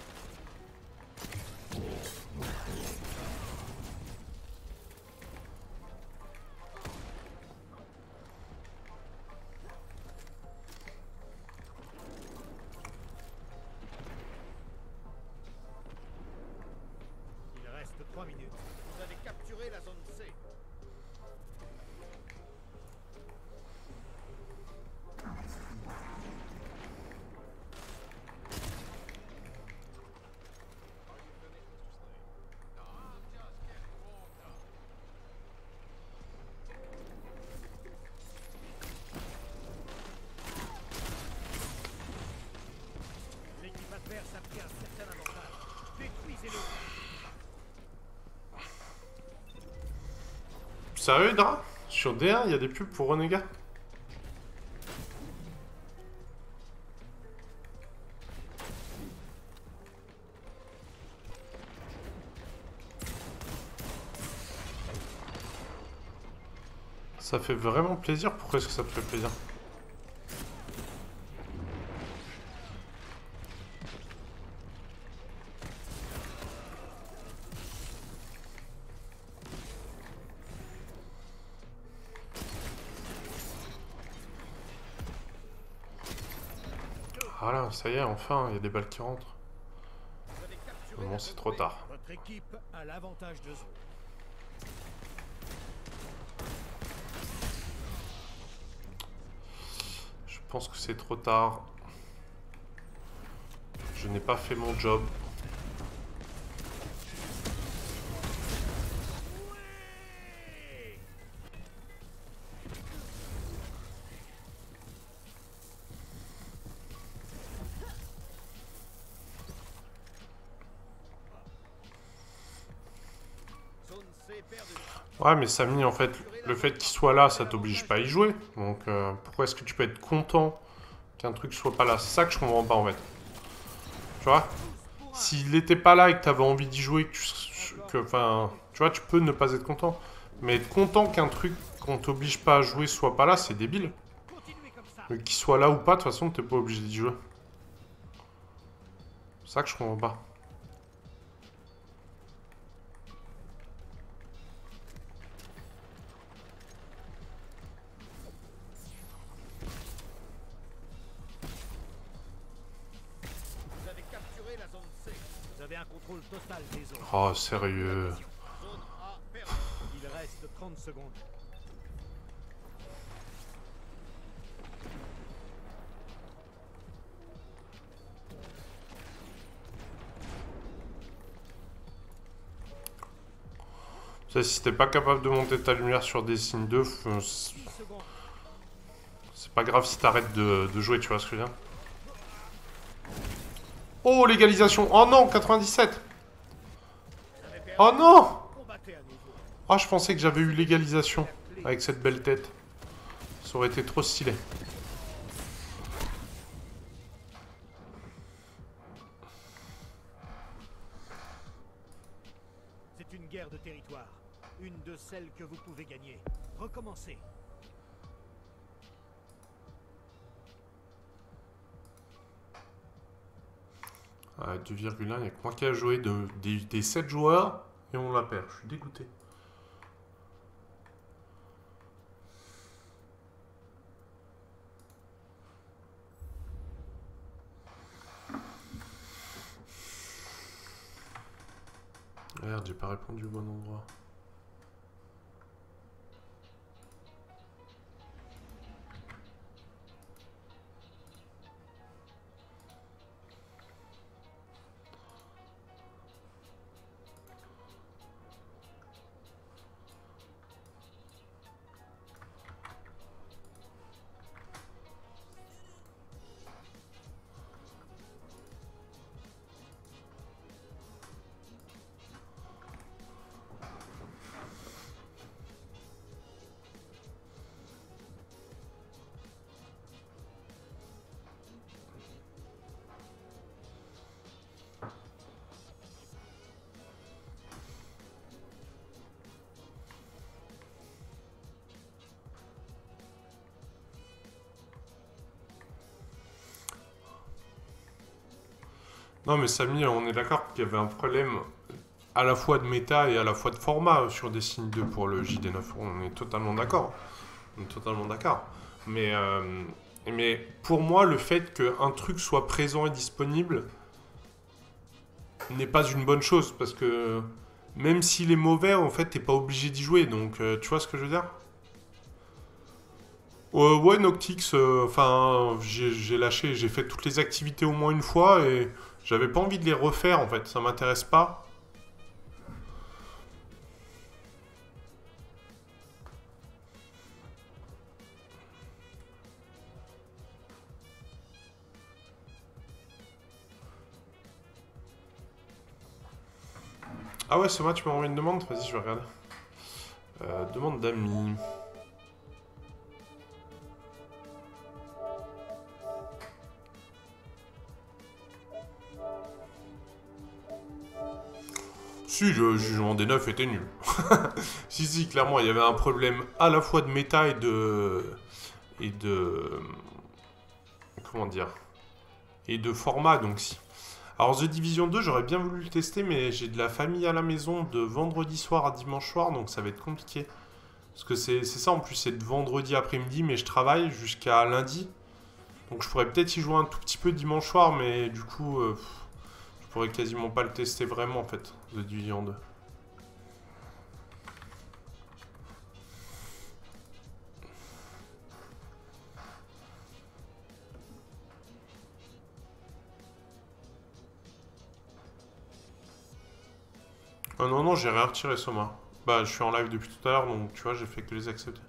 Sérieux, Hydra? Sur D un, il y a des pubs pour Renégat? Ça fait vraiment plaisir? Pourquoi est-ce que ça te fait plaisir? Voilà, ça y est, enfin, il y a des balles qui rentrent. Vous avez capturé Bon, la c'est zone trop B. tard. Votre équipe a l'avantage de zone. Je pense que c'est trop tard. Je n'ai pas fait mon job. Zone C perdue. Ouais, mais Samy, en fait, le fait qu'il soit là, ça t'oblige pas à y jouer. Donc, euh, pourquoi est-ce que tu peux être content qu'un truc soit pas là? C'est ça que je comprends pas, en fait. Tu vois? S'il était pas là et que t'avais envie d'y jouer, que tu, que, enfin, tu vois, tu peux ne pas être content. Mais être content qu'un truc qu'on t'oblige pas à jouer soit pas là, c'est débile. Continuez comme ça. Mais qu'il soit là ou pas, de toute façon, t'es pas obligé d'y jouer. C'est ça que je comprends pas. Vous avez capturé la zone C. Vous avez un contrôle total des zones. Oh, sérieux. Zone A perdue. Il reste trente secondes. Ça, si t'es pas capable de monter ta lumière sur Destiny deux, euh, c'est dix secondes. c'est pas grave si t'arrêtes de, de jouer, tu vois ce que je veux dire? Oh, légalisation! Oh non, quatre-vingt-dix-sept! Oh non! Combattez à nouveau. Ah, je pensais que j'avais eu légalisation avec cette belle tête. Ça aurait été trop stylé. C'est une guerre de territoire. Une de celles que vous pouvez gagner. Recommencez. Ah, deux virgule un, il n'y a que moi qui a joué de, des, des sept joueurs et on la perd. Je suis dégoûté. Merde, j'ai pas répondu au bon endroit. Non mais Samy, on est d'accord qu'il y avait un problème à la fois de méta et à la fois de format sur Destiny deux pour le J D neuf. On est totalement d'accord. On est totalement d'accord. Mais, euh, mais pour moi, le fait qu'un truc soit présent et disponible n'est pas une bonne chose. Parce que même s'il est mauvais, en fait, t'es pas obligé d'y jouer. Donc, euh, tu vois ce que je veux dire? Euh, ouais, Noctix, enfin, j'ai j'ai lâché, j'ai fait toutes les activités au moins une fois et j'avais pas envie de les refaire en fait, ça m'intéresse pas. Ah ouais, ce match m'a envoyé une demande, vas-y, je vais regarder. Euh, demande d'amis. Si, le jugement des neufs était nul. Si, si, clairement, il y avait un problème à la fois de méta et de... Et de... Comment dire? Et de format, donc si. Alors, The Division deux, j'aurais bien voulu le tester, mais j'ai de la famille à la maison de vendredi soir à dimanche soir, donc ça va être compliqué. Parce que c'est ça, en plus, c'est de vendredi après-midi, mais je travaille jusqu'à lundi. Donc, je pourrais peut-être y jouer un tout petit peu dimanche soir, mais du coup... Euh, je pourrais quasiment pas le tester vraiment en fait, The Division deux. Oh non, non, j'ai rien retiré, Soma. Bah, je suis en live depuis tout à l'heure, donc tu vois, j'ai fait que les accepter.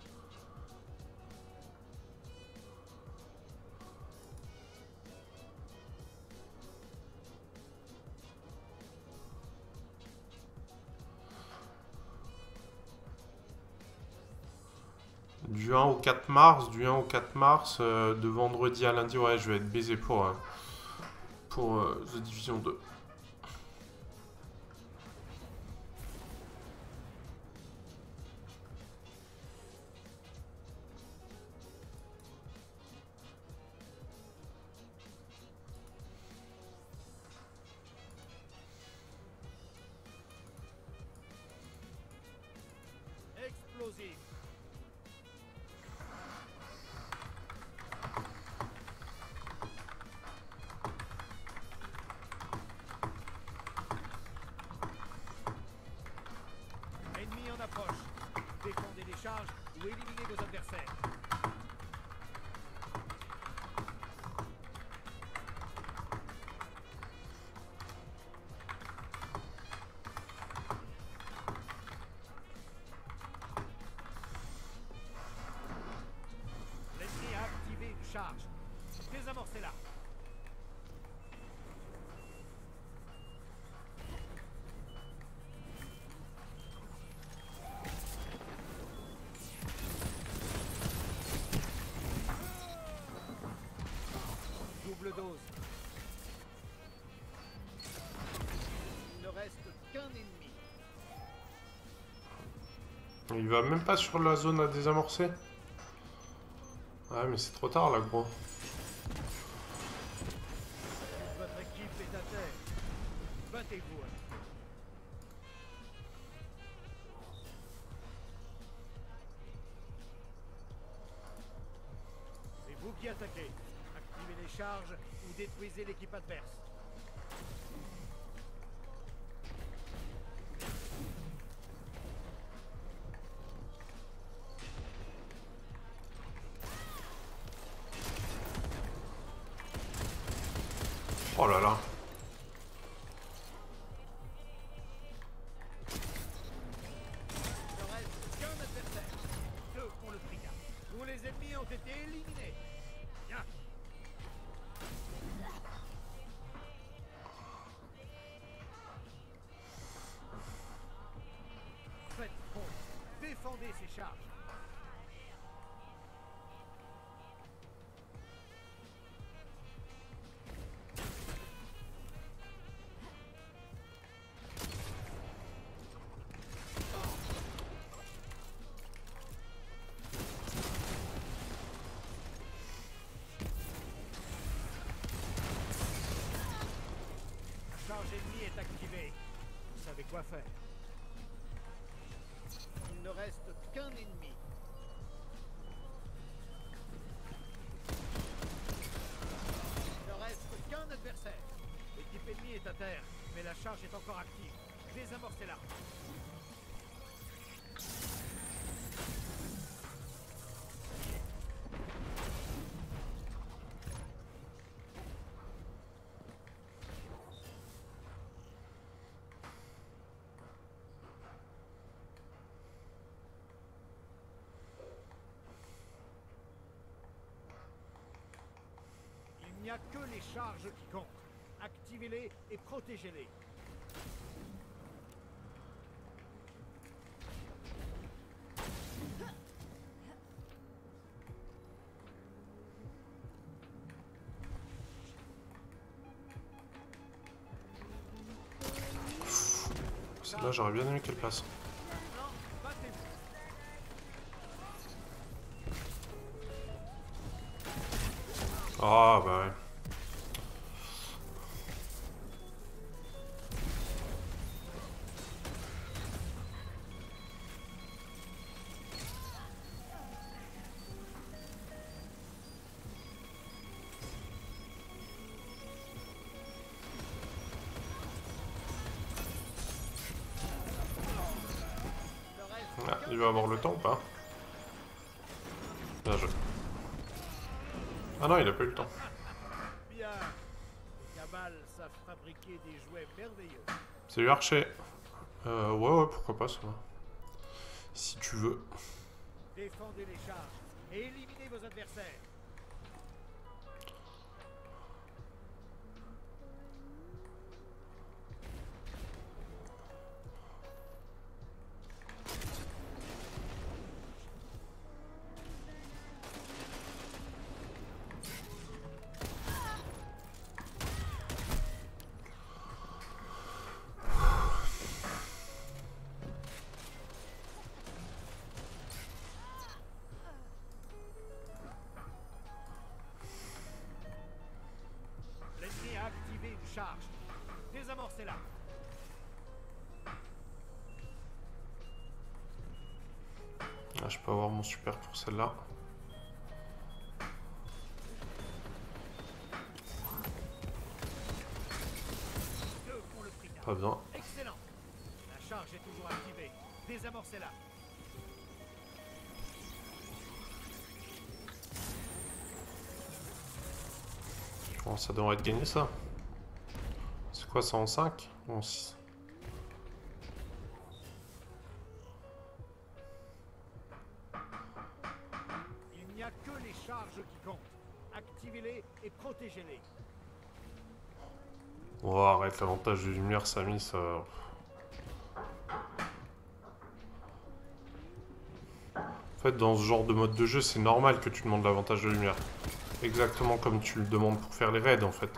Du un au quatre mars, du un au quatre mars, euh, de vendredi à lundi, ouais, je vais être baisé pour, euh, pour euh, The Division deux. Explosif. Ennemi en approche. Défendez les charges ou éliminez vos adversaires. L'ennemi a activé une charge. Désamorcez-la. Double dose. Il ne reste qu'un ennemi. Il va même pas sur la zone à désamorcer. Ouais, mais c'est trop tard là, gros. Votre équipe est à terre. Battez-vous. C'est vous qui attaquez. Activez les charges ou détruisez l'équipe adverse. Oh là là. Il ne reste qu'un adversaire. Deux ont le trigard. Tous les ennemis ont été éliminés. Bien. Faites front. Défendez ces charges. La charge ennemie est activée. Vous savez quoi faire. Il ne reste qu'un ennemi. Il ne reste qu'un adversaire. L'équipe ennemie est à terre, mais la charge est encore active. Désamorcez-la. Il n'y a que les charges qui comptent. Activez-les et protégez-les. Là, j'aurais bien aimé qu'elle passe. Maintenant, battez-vous. Ah, bah ouais. Le reste, Ah, il va avoir le temps ou pas? Bien joué. Ah non, il a pas eu le temps. bien. Les cabales savent fabriquer des jouets merveilleux. Salut Archer. Euh, ouais, ouais, pourquoi pas, ça va. Si tu veux. Défendez les charges et éliminez vos adversaires. L'ennemi a activé une charge. Désamorcez-la. Ah, je peux avoir mon super pour celle-là. Deux font le prix d'un. Pas besoin. Excellent. La charge est toujours activée. Désamorcez-la. Bon, ça devrait être gagné ça. C'est quoi ça en cinq? En six. Il n'y a que les charges qui comptent. Activez-les et protégez-les. Oh, arrête, l'avantage de lumière, Samy, ça... En fait, dans ce genre de mode de jeu, c'est normal que tu demandes l'avantage de lumière. Exactement comme tu le demandes pour faire les raids, en fait.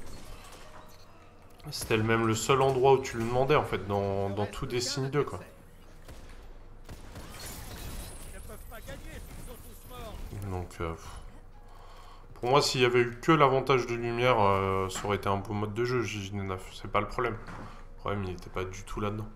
C'était même le seul endroit où tu le demandais, en fait, dans, dans tout Destiny deux, quoi. Ils ne peuvent pas gagner s'ils sont tous morts. Donc, euh, pour moi, s'il y avait eu que l'avantage de lumière, euh, ça aurait été un beau mode de jeu, J J neuf. C'est pas le problème. Le problème, il n'était pas du tout là-dedans.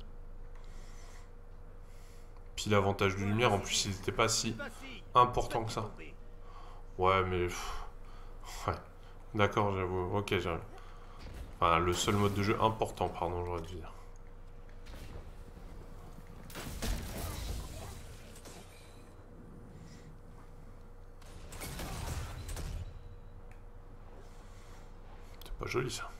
Puis l'avantage de lumière, en plus, il n'était pas si Voici. important que ça. Ouais, mais... pff, ouais. D'accord, j'avoue. Ok, j'avoue. Enfin, le seul mode de jeu important, pardon, j'aurais dû dire. C'est pas joli, ça.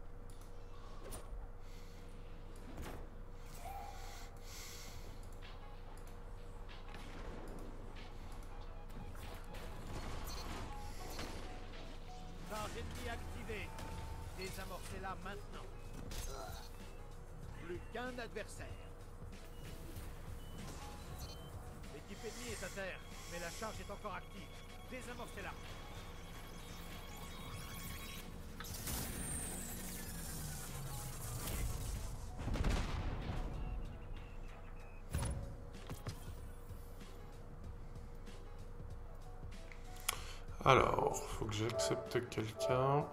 Charge ennemie activée. Désamorcez-la maintenant. Plus qu'un adversaire. L'équipe ennemie est à terre, mais la charge est encore active. Désamorcez-la. Alors, faut que j'accepte quelqu'un.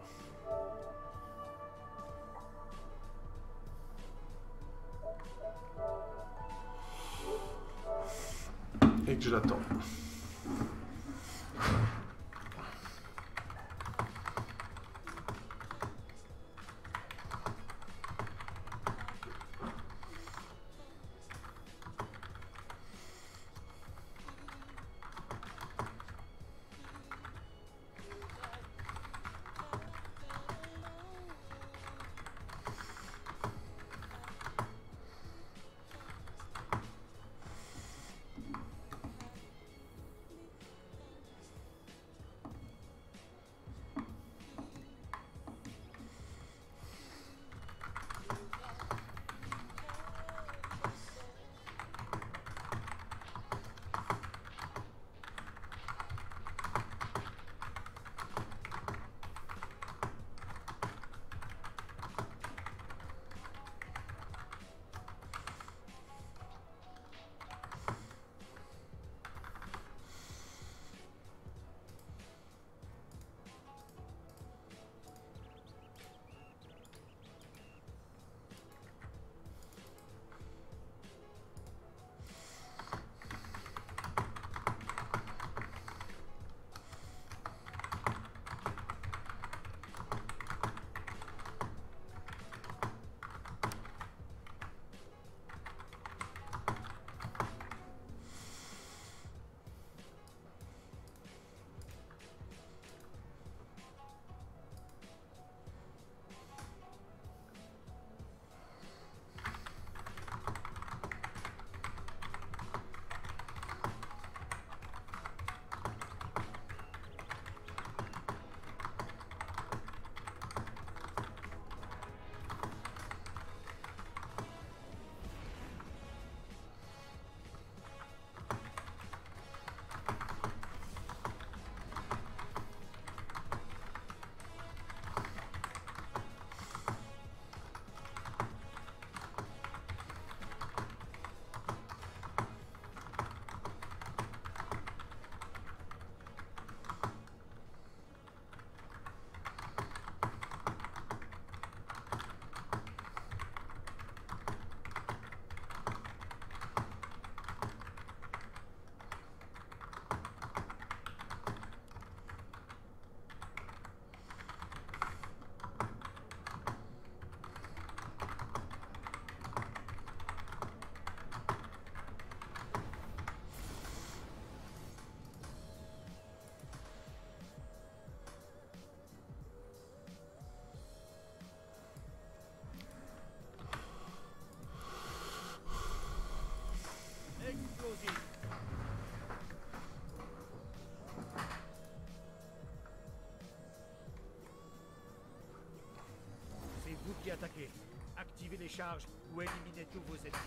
Et que je l'attends. les charges ou éliminez tous vos ennemis.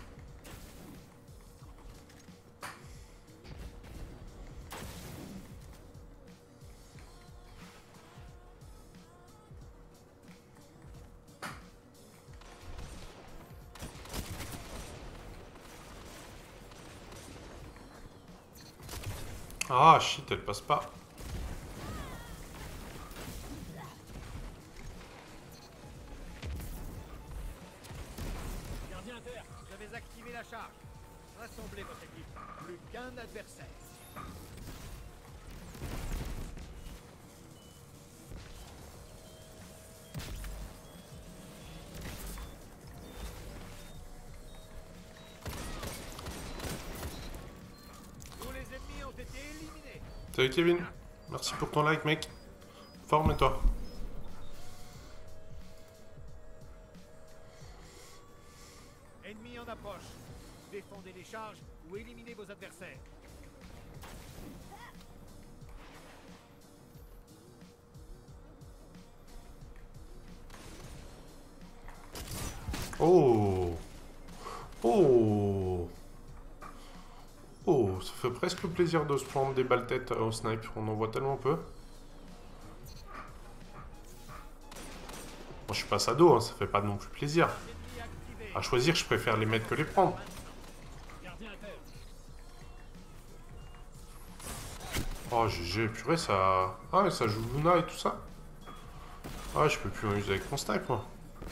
Ah shit, elle passe pas. Gardien terre, vous avez activé la charge. Rassemblez votre équipe. Plus qu'un adversaire. Tous les ennemis ont été éliminés. Salut Kevin, merci pour ton like mec. Forme-toi. Ennemis en approche. Défendez les charges ou éliminez vos adversaires. Oh. Oh. Oh, ça fait presque plaisir de se prendre des balles tête au snipe, on en voit tellement peu. Bon, je suis pas sado, hein, ça fait pas non plus plaisir. Ennemis activés. À choisir, je préfère les mettre que les prendre. Gardien à terre. Oh, G G, purée, ça... Ah, ouais, ça joue Luna et tout ça. Ah, je peux plus m'amuser avec mon snipe, moi.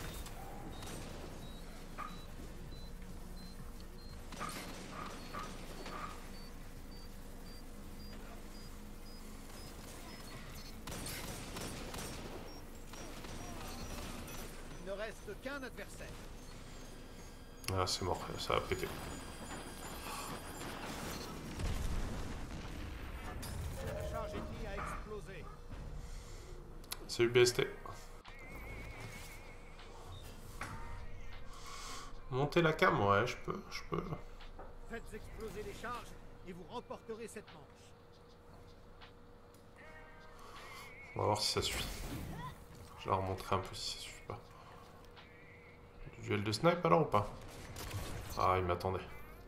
Il ne reste qu'un adversaire. Ah, c'est mort, ça a pété. La charge ennemie a explosé. C'est U B S T. Monter la cam, ouais, je peux, je peux. Faites exploser les charges et vous remporterez cette manche. On va voir si ça suffit. Je vais leur montrer un peu si ça suffit pas. Duel de snipe alors ou pas? Ah, il m'attendait.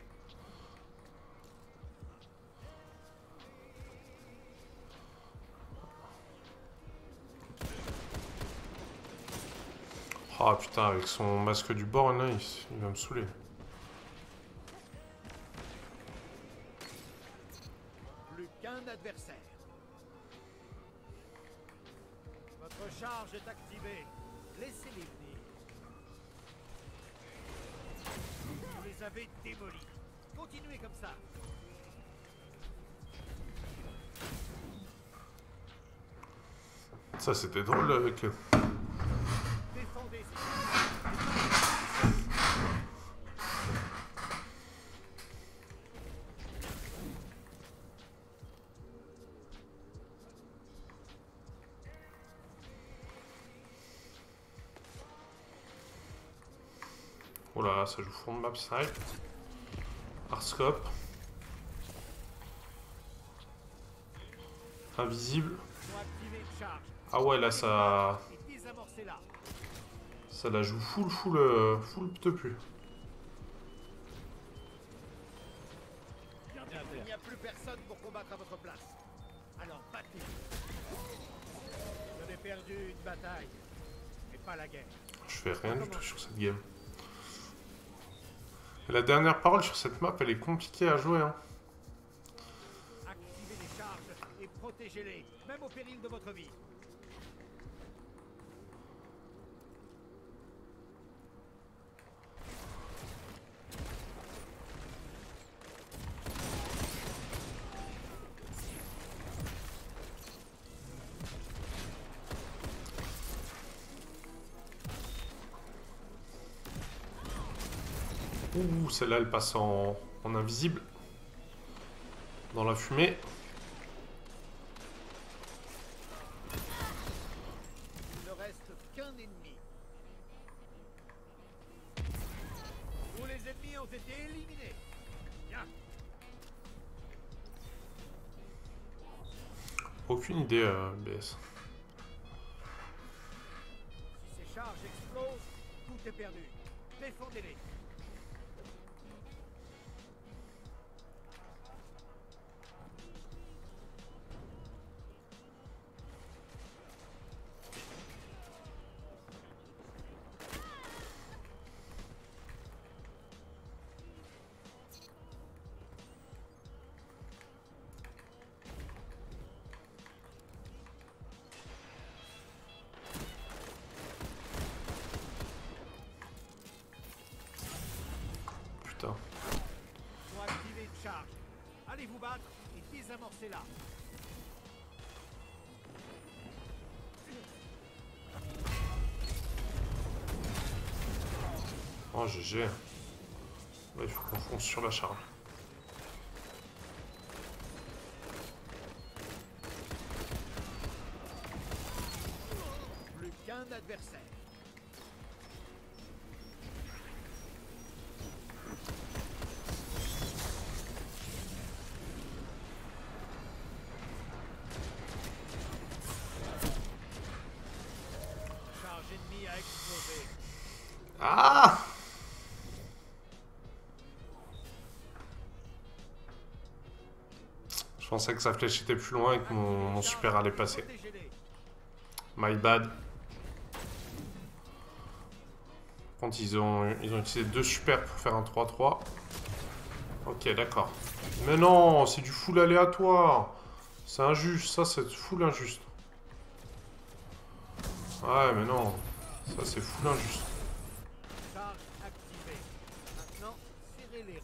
Ah putain, avec son masque du bord là, il, il va me saouler. Plus qu'un adversaire. Votre charge est activée. Laissez-les venir. Vous les avez démolis. Continuez comme ça. Ça c'était drôle avec... euh, Défendez ces Oh là là, ça joue fond de map snipe. Hardscope. Invisible. pour activer une charge. Ah ouais, là ça... Et désamorcez-la. Ça la joue full, full, euh, full te pu. Gardien à terre. Il n'y a plus personne pour combattre à votre place. Alors battez. Vous avez perdu une bataille, mais pas la guerre. Je fais rien du tout sur cette game. Et la dernière parole sur cette map, elle est compliquée à jouer. Hein. Activez les charges et protégez-les, même au péril de votre vie. Ouh, celle-là, elle passe en, en invisible. Dans la fumée. Il ne reste qu'un ennemi. Tous les ennemis ont été éliminés. Bien. Aucune idée, euh, B S. Si ces charges explosent, tout est perdu. Défendez-les. Putain. Ils ont activé une charge. Allez vous battre et désamorcez-la. Oh G G. Ouais, il faut qu'on fonce sur la charge. Plus qu'un adversaire. Charge ennemie a explosé. Ah! Je pensais que sa flèche était plus loin et que mon, mon super allait passer. Protégez-les. My bad. Quand ils ont, ils ont utilisé deux super pour faire un trois trois. Ok, d'accord. Mais non, c'est du full aléatoire. C'est injuste, ça c'est full injuste. Ouais, mais non. Ça c'est full injuste. Charge activée. Maintenant, serrez les rangs.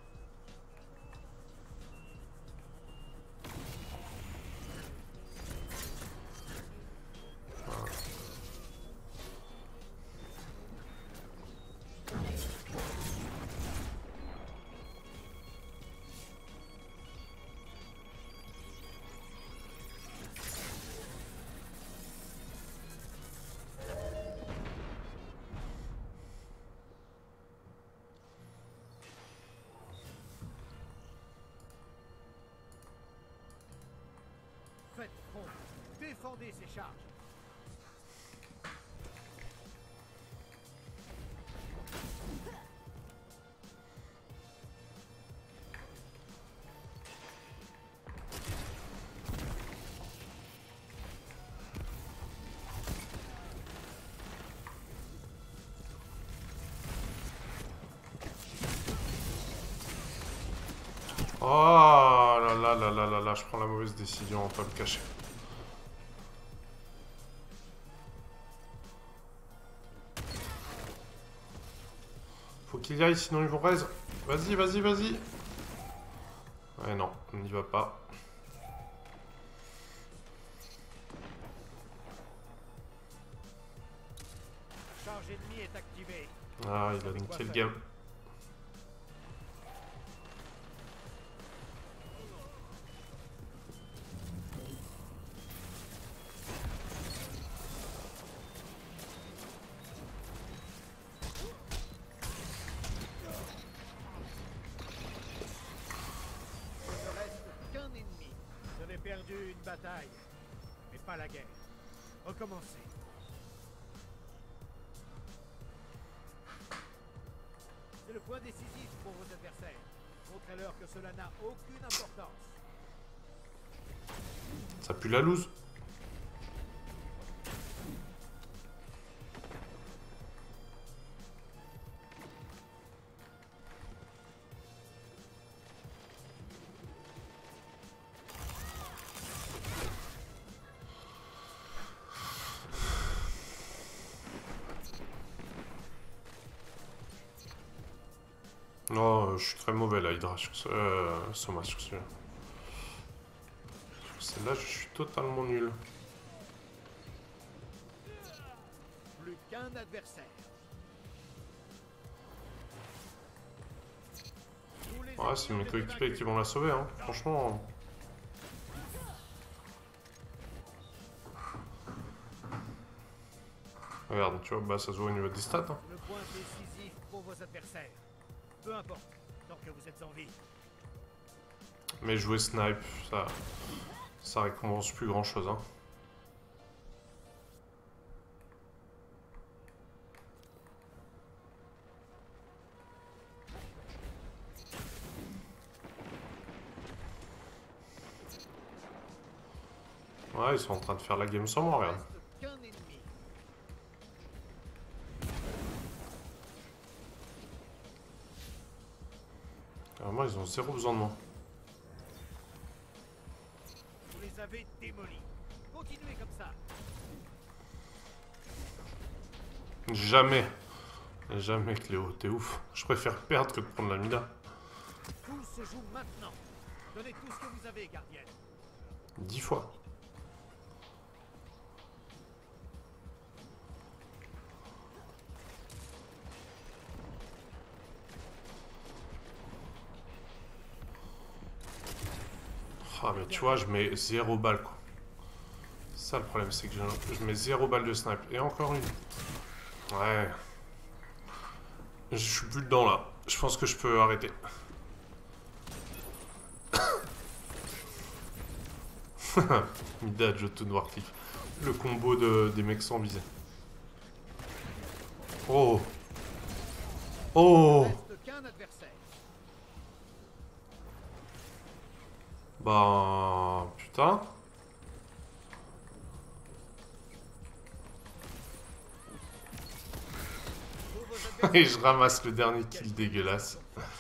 Faites front. Défendez ces charges. Oh là là là là là là, je prends la mauvaise décision, on peut le cacher. Faut qu'il y aille, sinon ils vont raise. Vas-y, vas-y, vas-y. Ouais, non, on n'y va pas. Charge ennemie est activée. Ah, il a niqué le game. Il ne reste qu'un ennemi. Vous avez perdu une bataille, mais pas la guerre. Recommencez. C'est le point décisif pour vos adversaires. Montrez-leur que cela n'a aucune importance. Ça pue la loose. Non, je suis très mauvais là, Hydra, sur ce... Euh, Soma, sur celui-là. Sur celle-là, je suis totalement nul. Plus qu'un adversaire. Tous les Ouais, c'est mes ennemis ont été coéquipiers vaincus. qui vont la sauver, hein. Franchement... Regarde, tu vois, bah ça se voit au niveau des stats. Hein. Le point décisif pour vos adversaires. Peu importe, tant que vous êtes en vie. Mais jouer snipe, ça... Ça récompense plus grand-chose, hein. Ouais, ils sont en train de faire la game sans moi, regarde. Reste qu'un ennemi. Vraiment, ils ont zéro besoin de moi. Vous les avez démolis. Continuez comme ça. Jamais. Jamais, Cléo, t'es ouf. Je préfère perdre que de prendre la mina. Tout se joue maintenant. Donnez tout ce que vous avez, gardienne. Dix fois. Ah mais tu vois, je mets zéro balle quoi. Ça le problème, c'est que je, je mets zéro balle de snipe. Et encore une. Ouais. Je suis plus dedans là. Je pense que je peux arrêter. Midad, Jotun, Warcliffe. Le combo de, des mecs sans visée. Oh. Oh. Reste qu'un adversaire. Bah... Putain. Et je ramasse le dernier kill dégueulasse.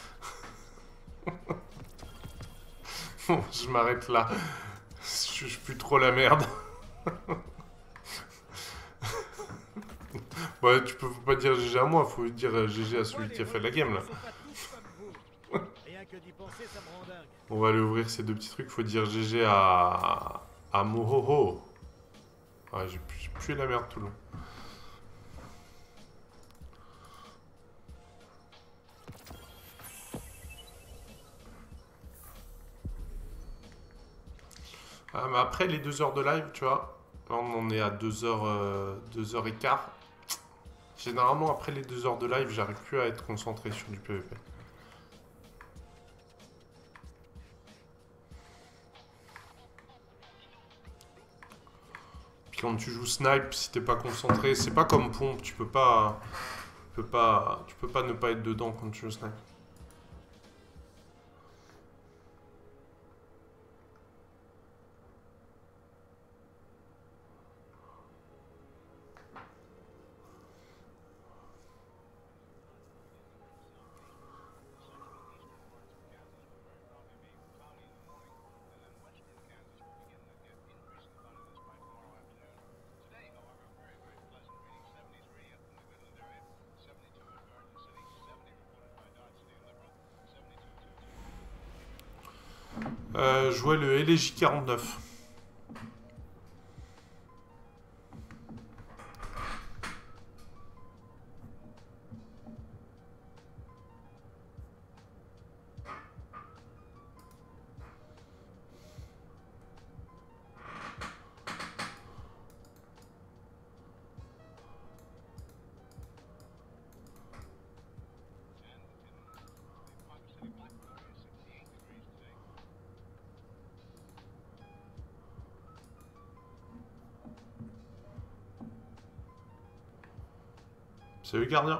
Bon, je m'arrête là. Je suis plus trop la merde. Ouais, tu peux pas dire G G à moi, faut dire G G à celui qui a fait la game là. Ils sont pas tous comme vous. Rien que d'y penser, ça me rend dingue. On va aller ouvrir ces deux petits trucs, faut dire G G à... à Mohoho. Ouais, j'ai pu- j'ai pué la merde tout le long. Ah, mais après les deux heures de live, tu vois, là on en est à deux heures, euh, deux heures quinze. Généralement, après les deux heures de live, j'arrive plus à être concentré sur du P V P. Puis quand tu joues snipe, si t'es pas concentré, c'est pas comme pompe, tu peux pas, tu peux pas, tu peux pas ne pas être dedans quand tu joues snipe. Euh, jouais le L J quarante-neuf. Salut gardien.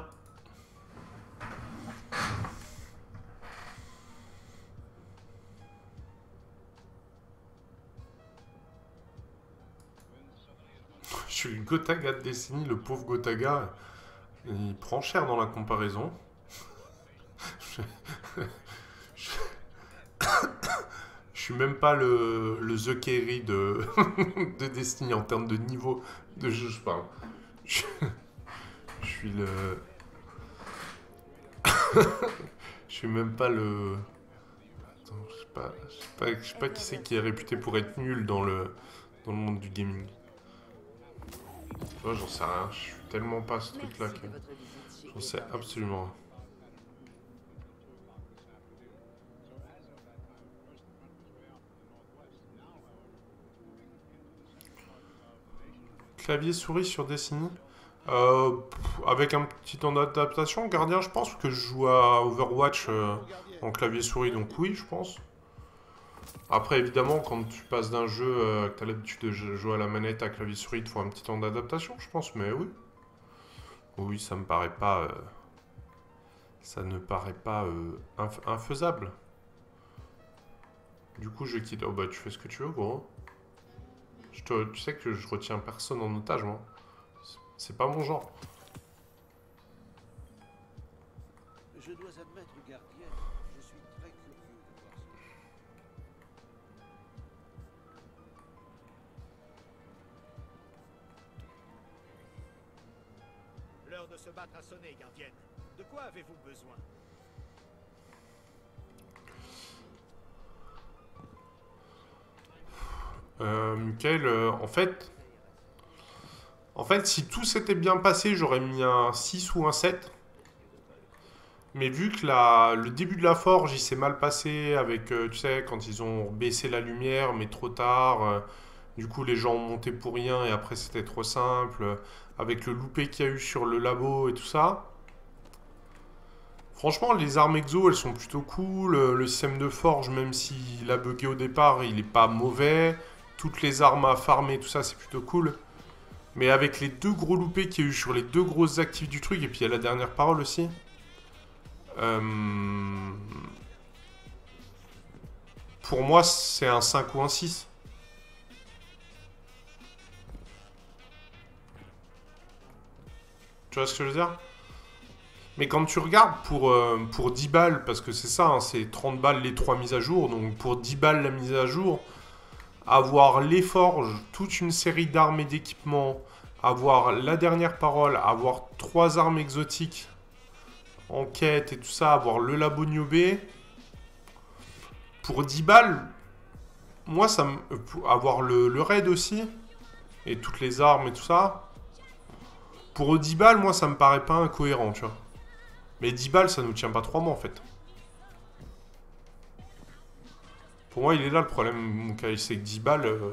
Je suis le Gotaga de Destiny, le pauvre Gotaga. Il prend cher dans la comparaison. je... je... je suis même pas le, le The Carry de... de Destiny en termes de niveau de jeu, je parle. Je... je suis le... je suis même pas le... Attends, je sais pas, je sais pas, je sais pas qui c'est qui est réputé pour être nul dans le, dans le monde du gaming. Tu vois, j'en sais rien, je suis tellement pas ce truc-là que... J'en sais absolument rien. Clavier souris sur Destiny euh, avec un petit temps d'adaptation. Gardien, je pense que je joue à Overwatch euh, en clavier souris, donc oui, je pense. Après, évidemment, quand tu passes d'un jeu euh, que tu as l'habitude de jouer à la manette à clavier souris, il te faut un petit temps d'adaptation, je pense, mais oui. Oui, ça me paraît pas... Euh, ça ne paraît pas euh, inf infaisable. Du coup, je quitte. Oh bah, tu fais ce que tu veux, gros. Je te, tu sais que je retiens personne en otage, moi. C'est pas mon genre. Je dois admettre, gardienne, je suis très curieux de voir ça. L'heure de se battre a sonné, gardienne. De quoi avez-vous besoin? Euh, Michael, euh, en fait... En fait, si tout s'était bien passé, j'aurais mis un six ou un sept. Mais vu que la, le début de la forge, il s'est mal passé avec, euh, tu sais, quand ils ont baissé la lumière, mais trop tard. euh, du coup, les gens ont monté pour rien et après, c'était trop simple. euh, avec le loupé qu'il y a eu sur le labo et tout ça. Franchement, les armes exo, elles sont plutôt cool. euh, Le système de forge, même s'il a bugué au départ, il est pas mauvais. Toutes les armes à farmer, tout ça, c'est plutôt cool. Mais avec les deux gros loupés qu'il y a eu sur les deux grosses actifs du truc, et puis il y a la dernière parole aussi. Euh, Pour moi, c'est un cinq ou un six. Tu vois ce que je veux dire? Mais quand tu regardes pour, euh, pour dix balles, parce que c'est ça, hein, c'est trente balles les trois mises à jour, donc pour dix balles la mise à jour, avoir les forges, toute une série d'armes et d'équipements, avoir la dernière parole, avoir trois armes exotiques en quête et tout ça, avoir le labo Niobé, pour dix balles, moi, ça me, pour avoir le, le raid aussi, et toutes les armes et tout ça, pour dix balles, moi, ça me paraît pas incohérent, tu vois. Mais dix balles, ça nous tient pas trois mois, en fait. Pour moi, il est là le problème, mon cas, c'est que dix balles... euh,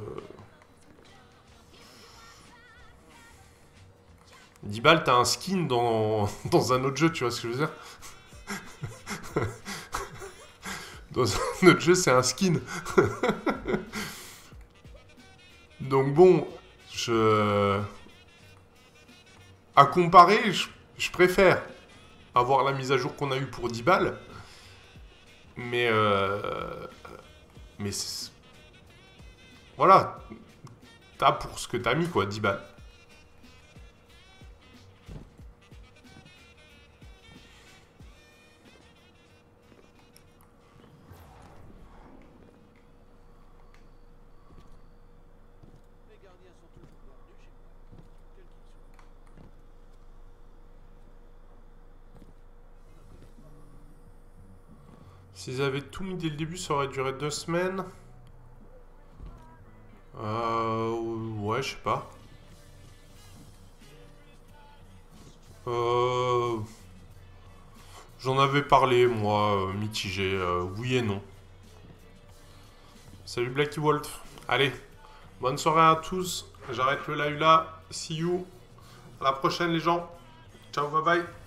dix balles, t'as un skin dans... dans un autre jeu, tu vois ce que je veux dire? Dans un autre jeu, c'est un skin. Donc bon, je... À comparer, je, je préfère avoir la mise à jour qu'on a eue pour dix balles. Mais... Euh... Mais... c'est- Voilà. T'as pour ce que t'as mis, quoi, dix balles. Les gardiens sont toujours bienvenus chez moi, quels qu'ils soient. S'ils avaient tout mis dès le début, ça aurait duré deux semaines. Euh... Ouais, je sais pas. Euh... J'en avais parlé, moi, euh, mitigé. euh, oui et non. Salut Blacky Wolf. Allez, bonne soirée à tous. J'arrête le live là. See you. À la prochaine, les gens. Ciao, bye bye.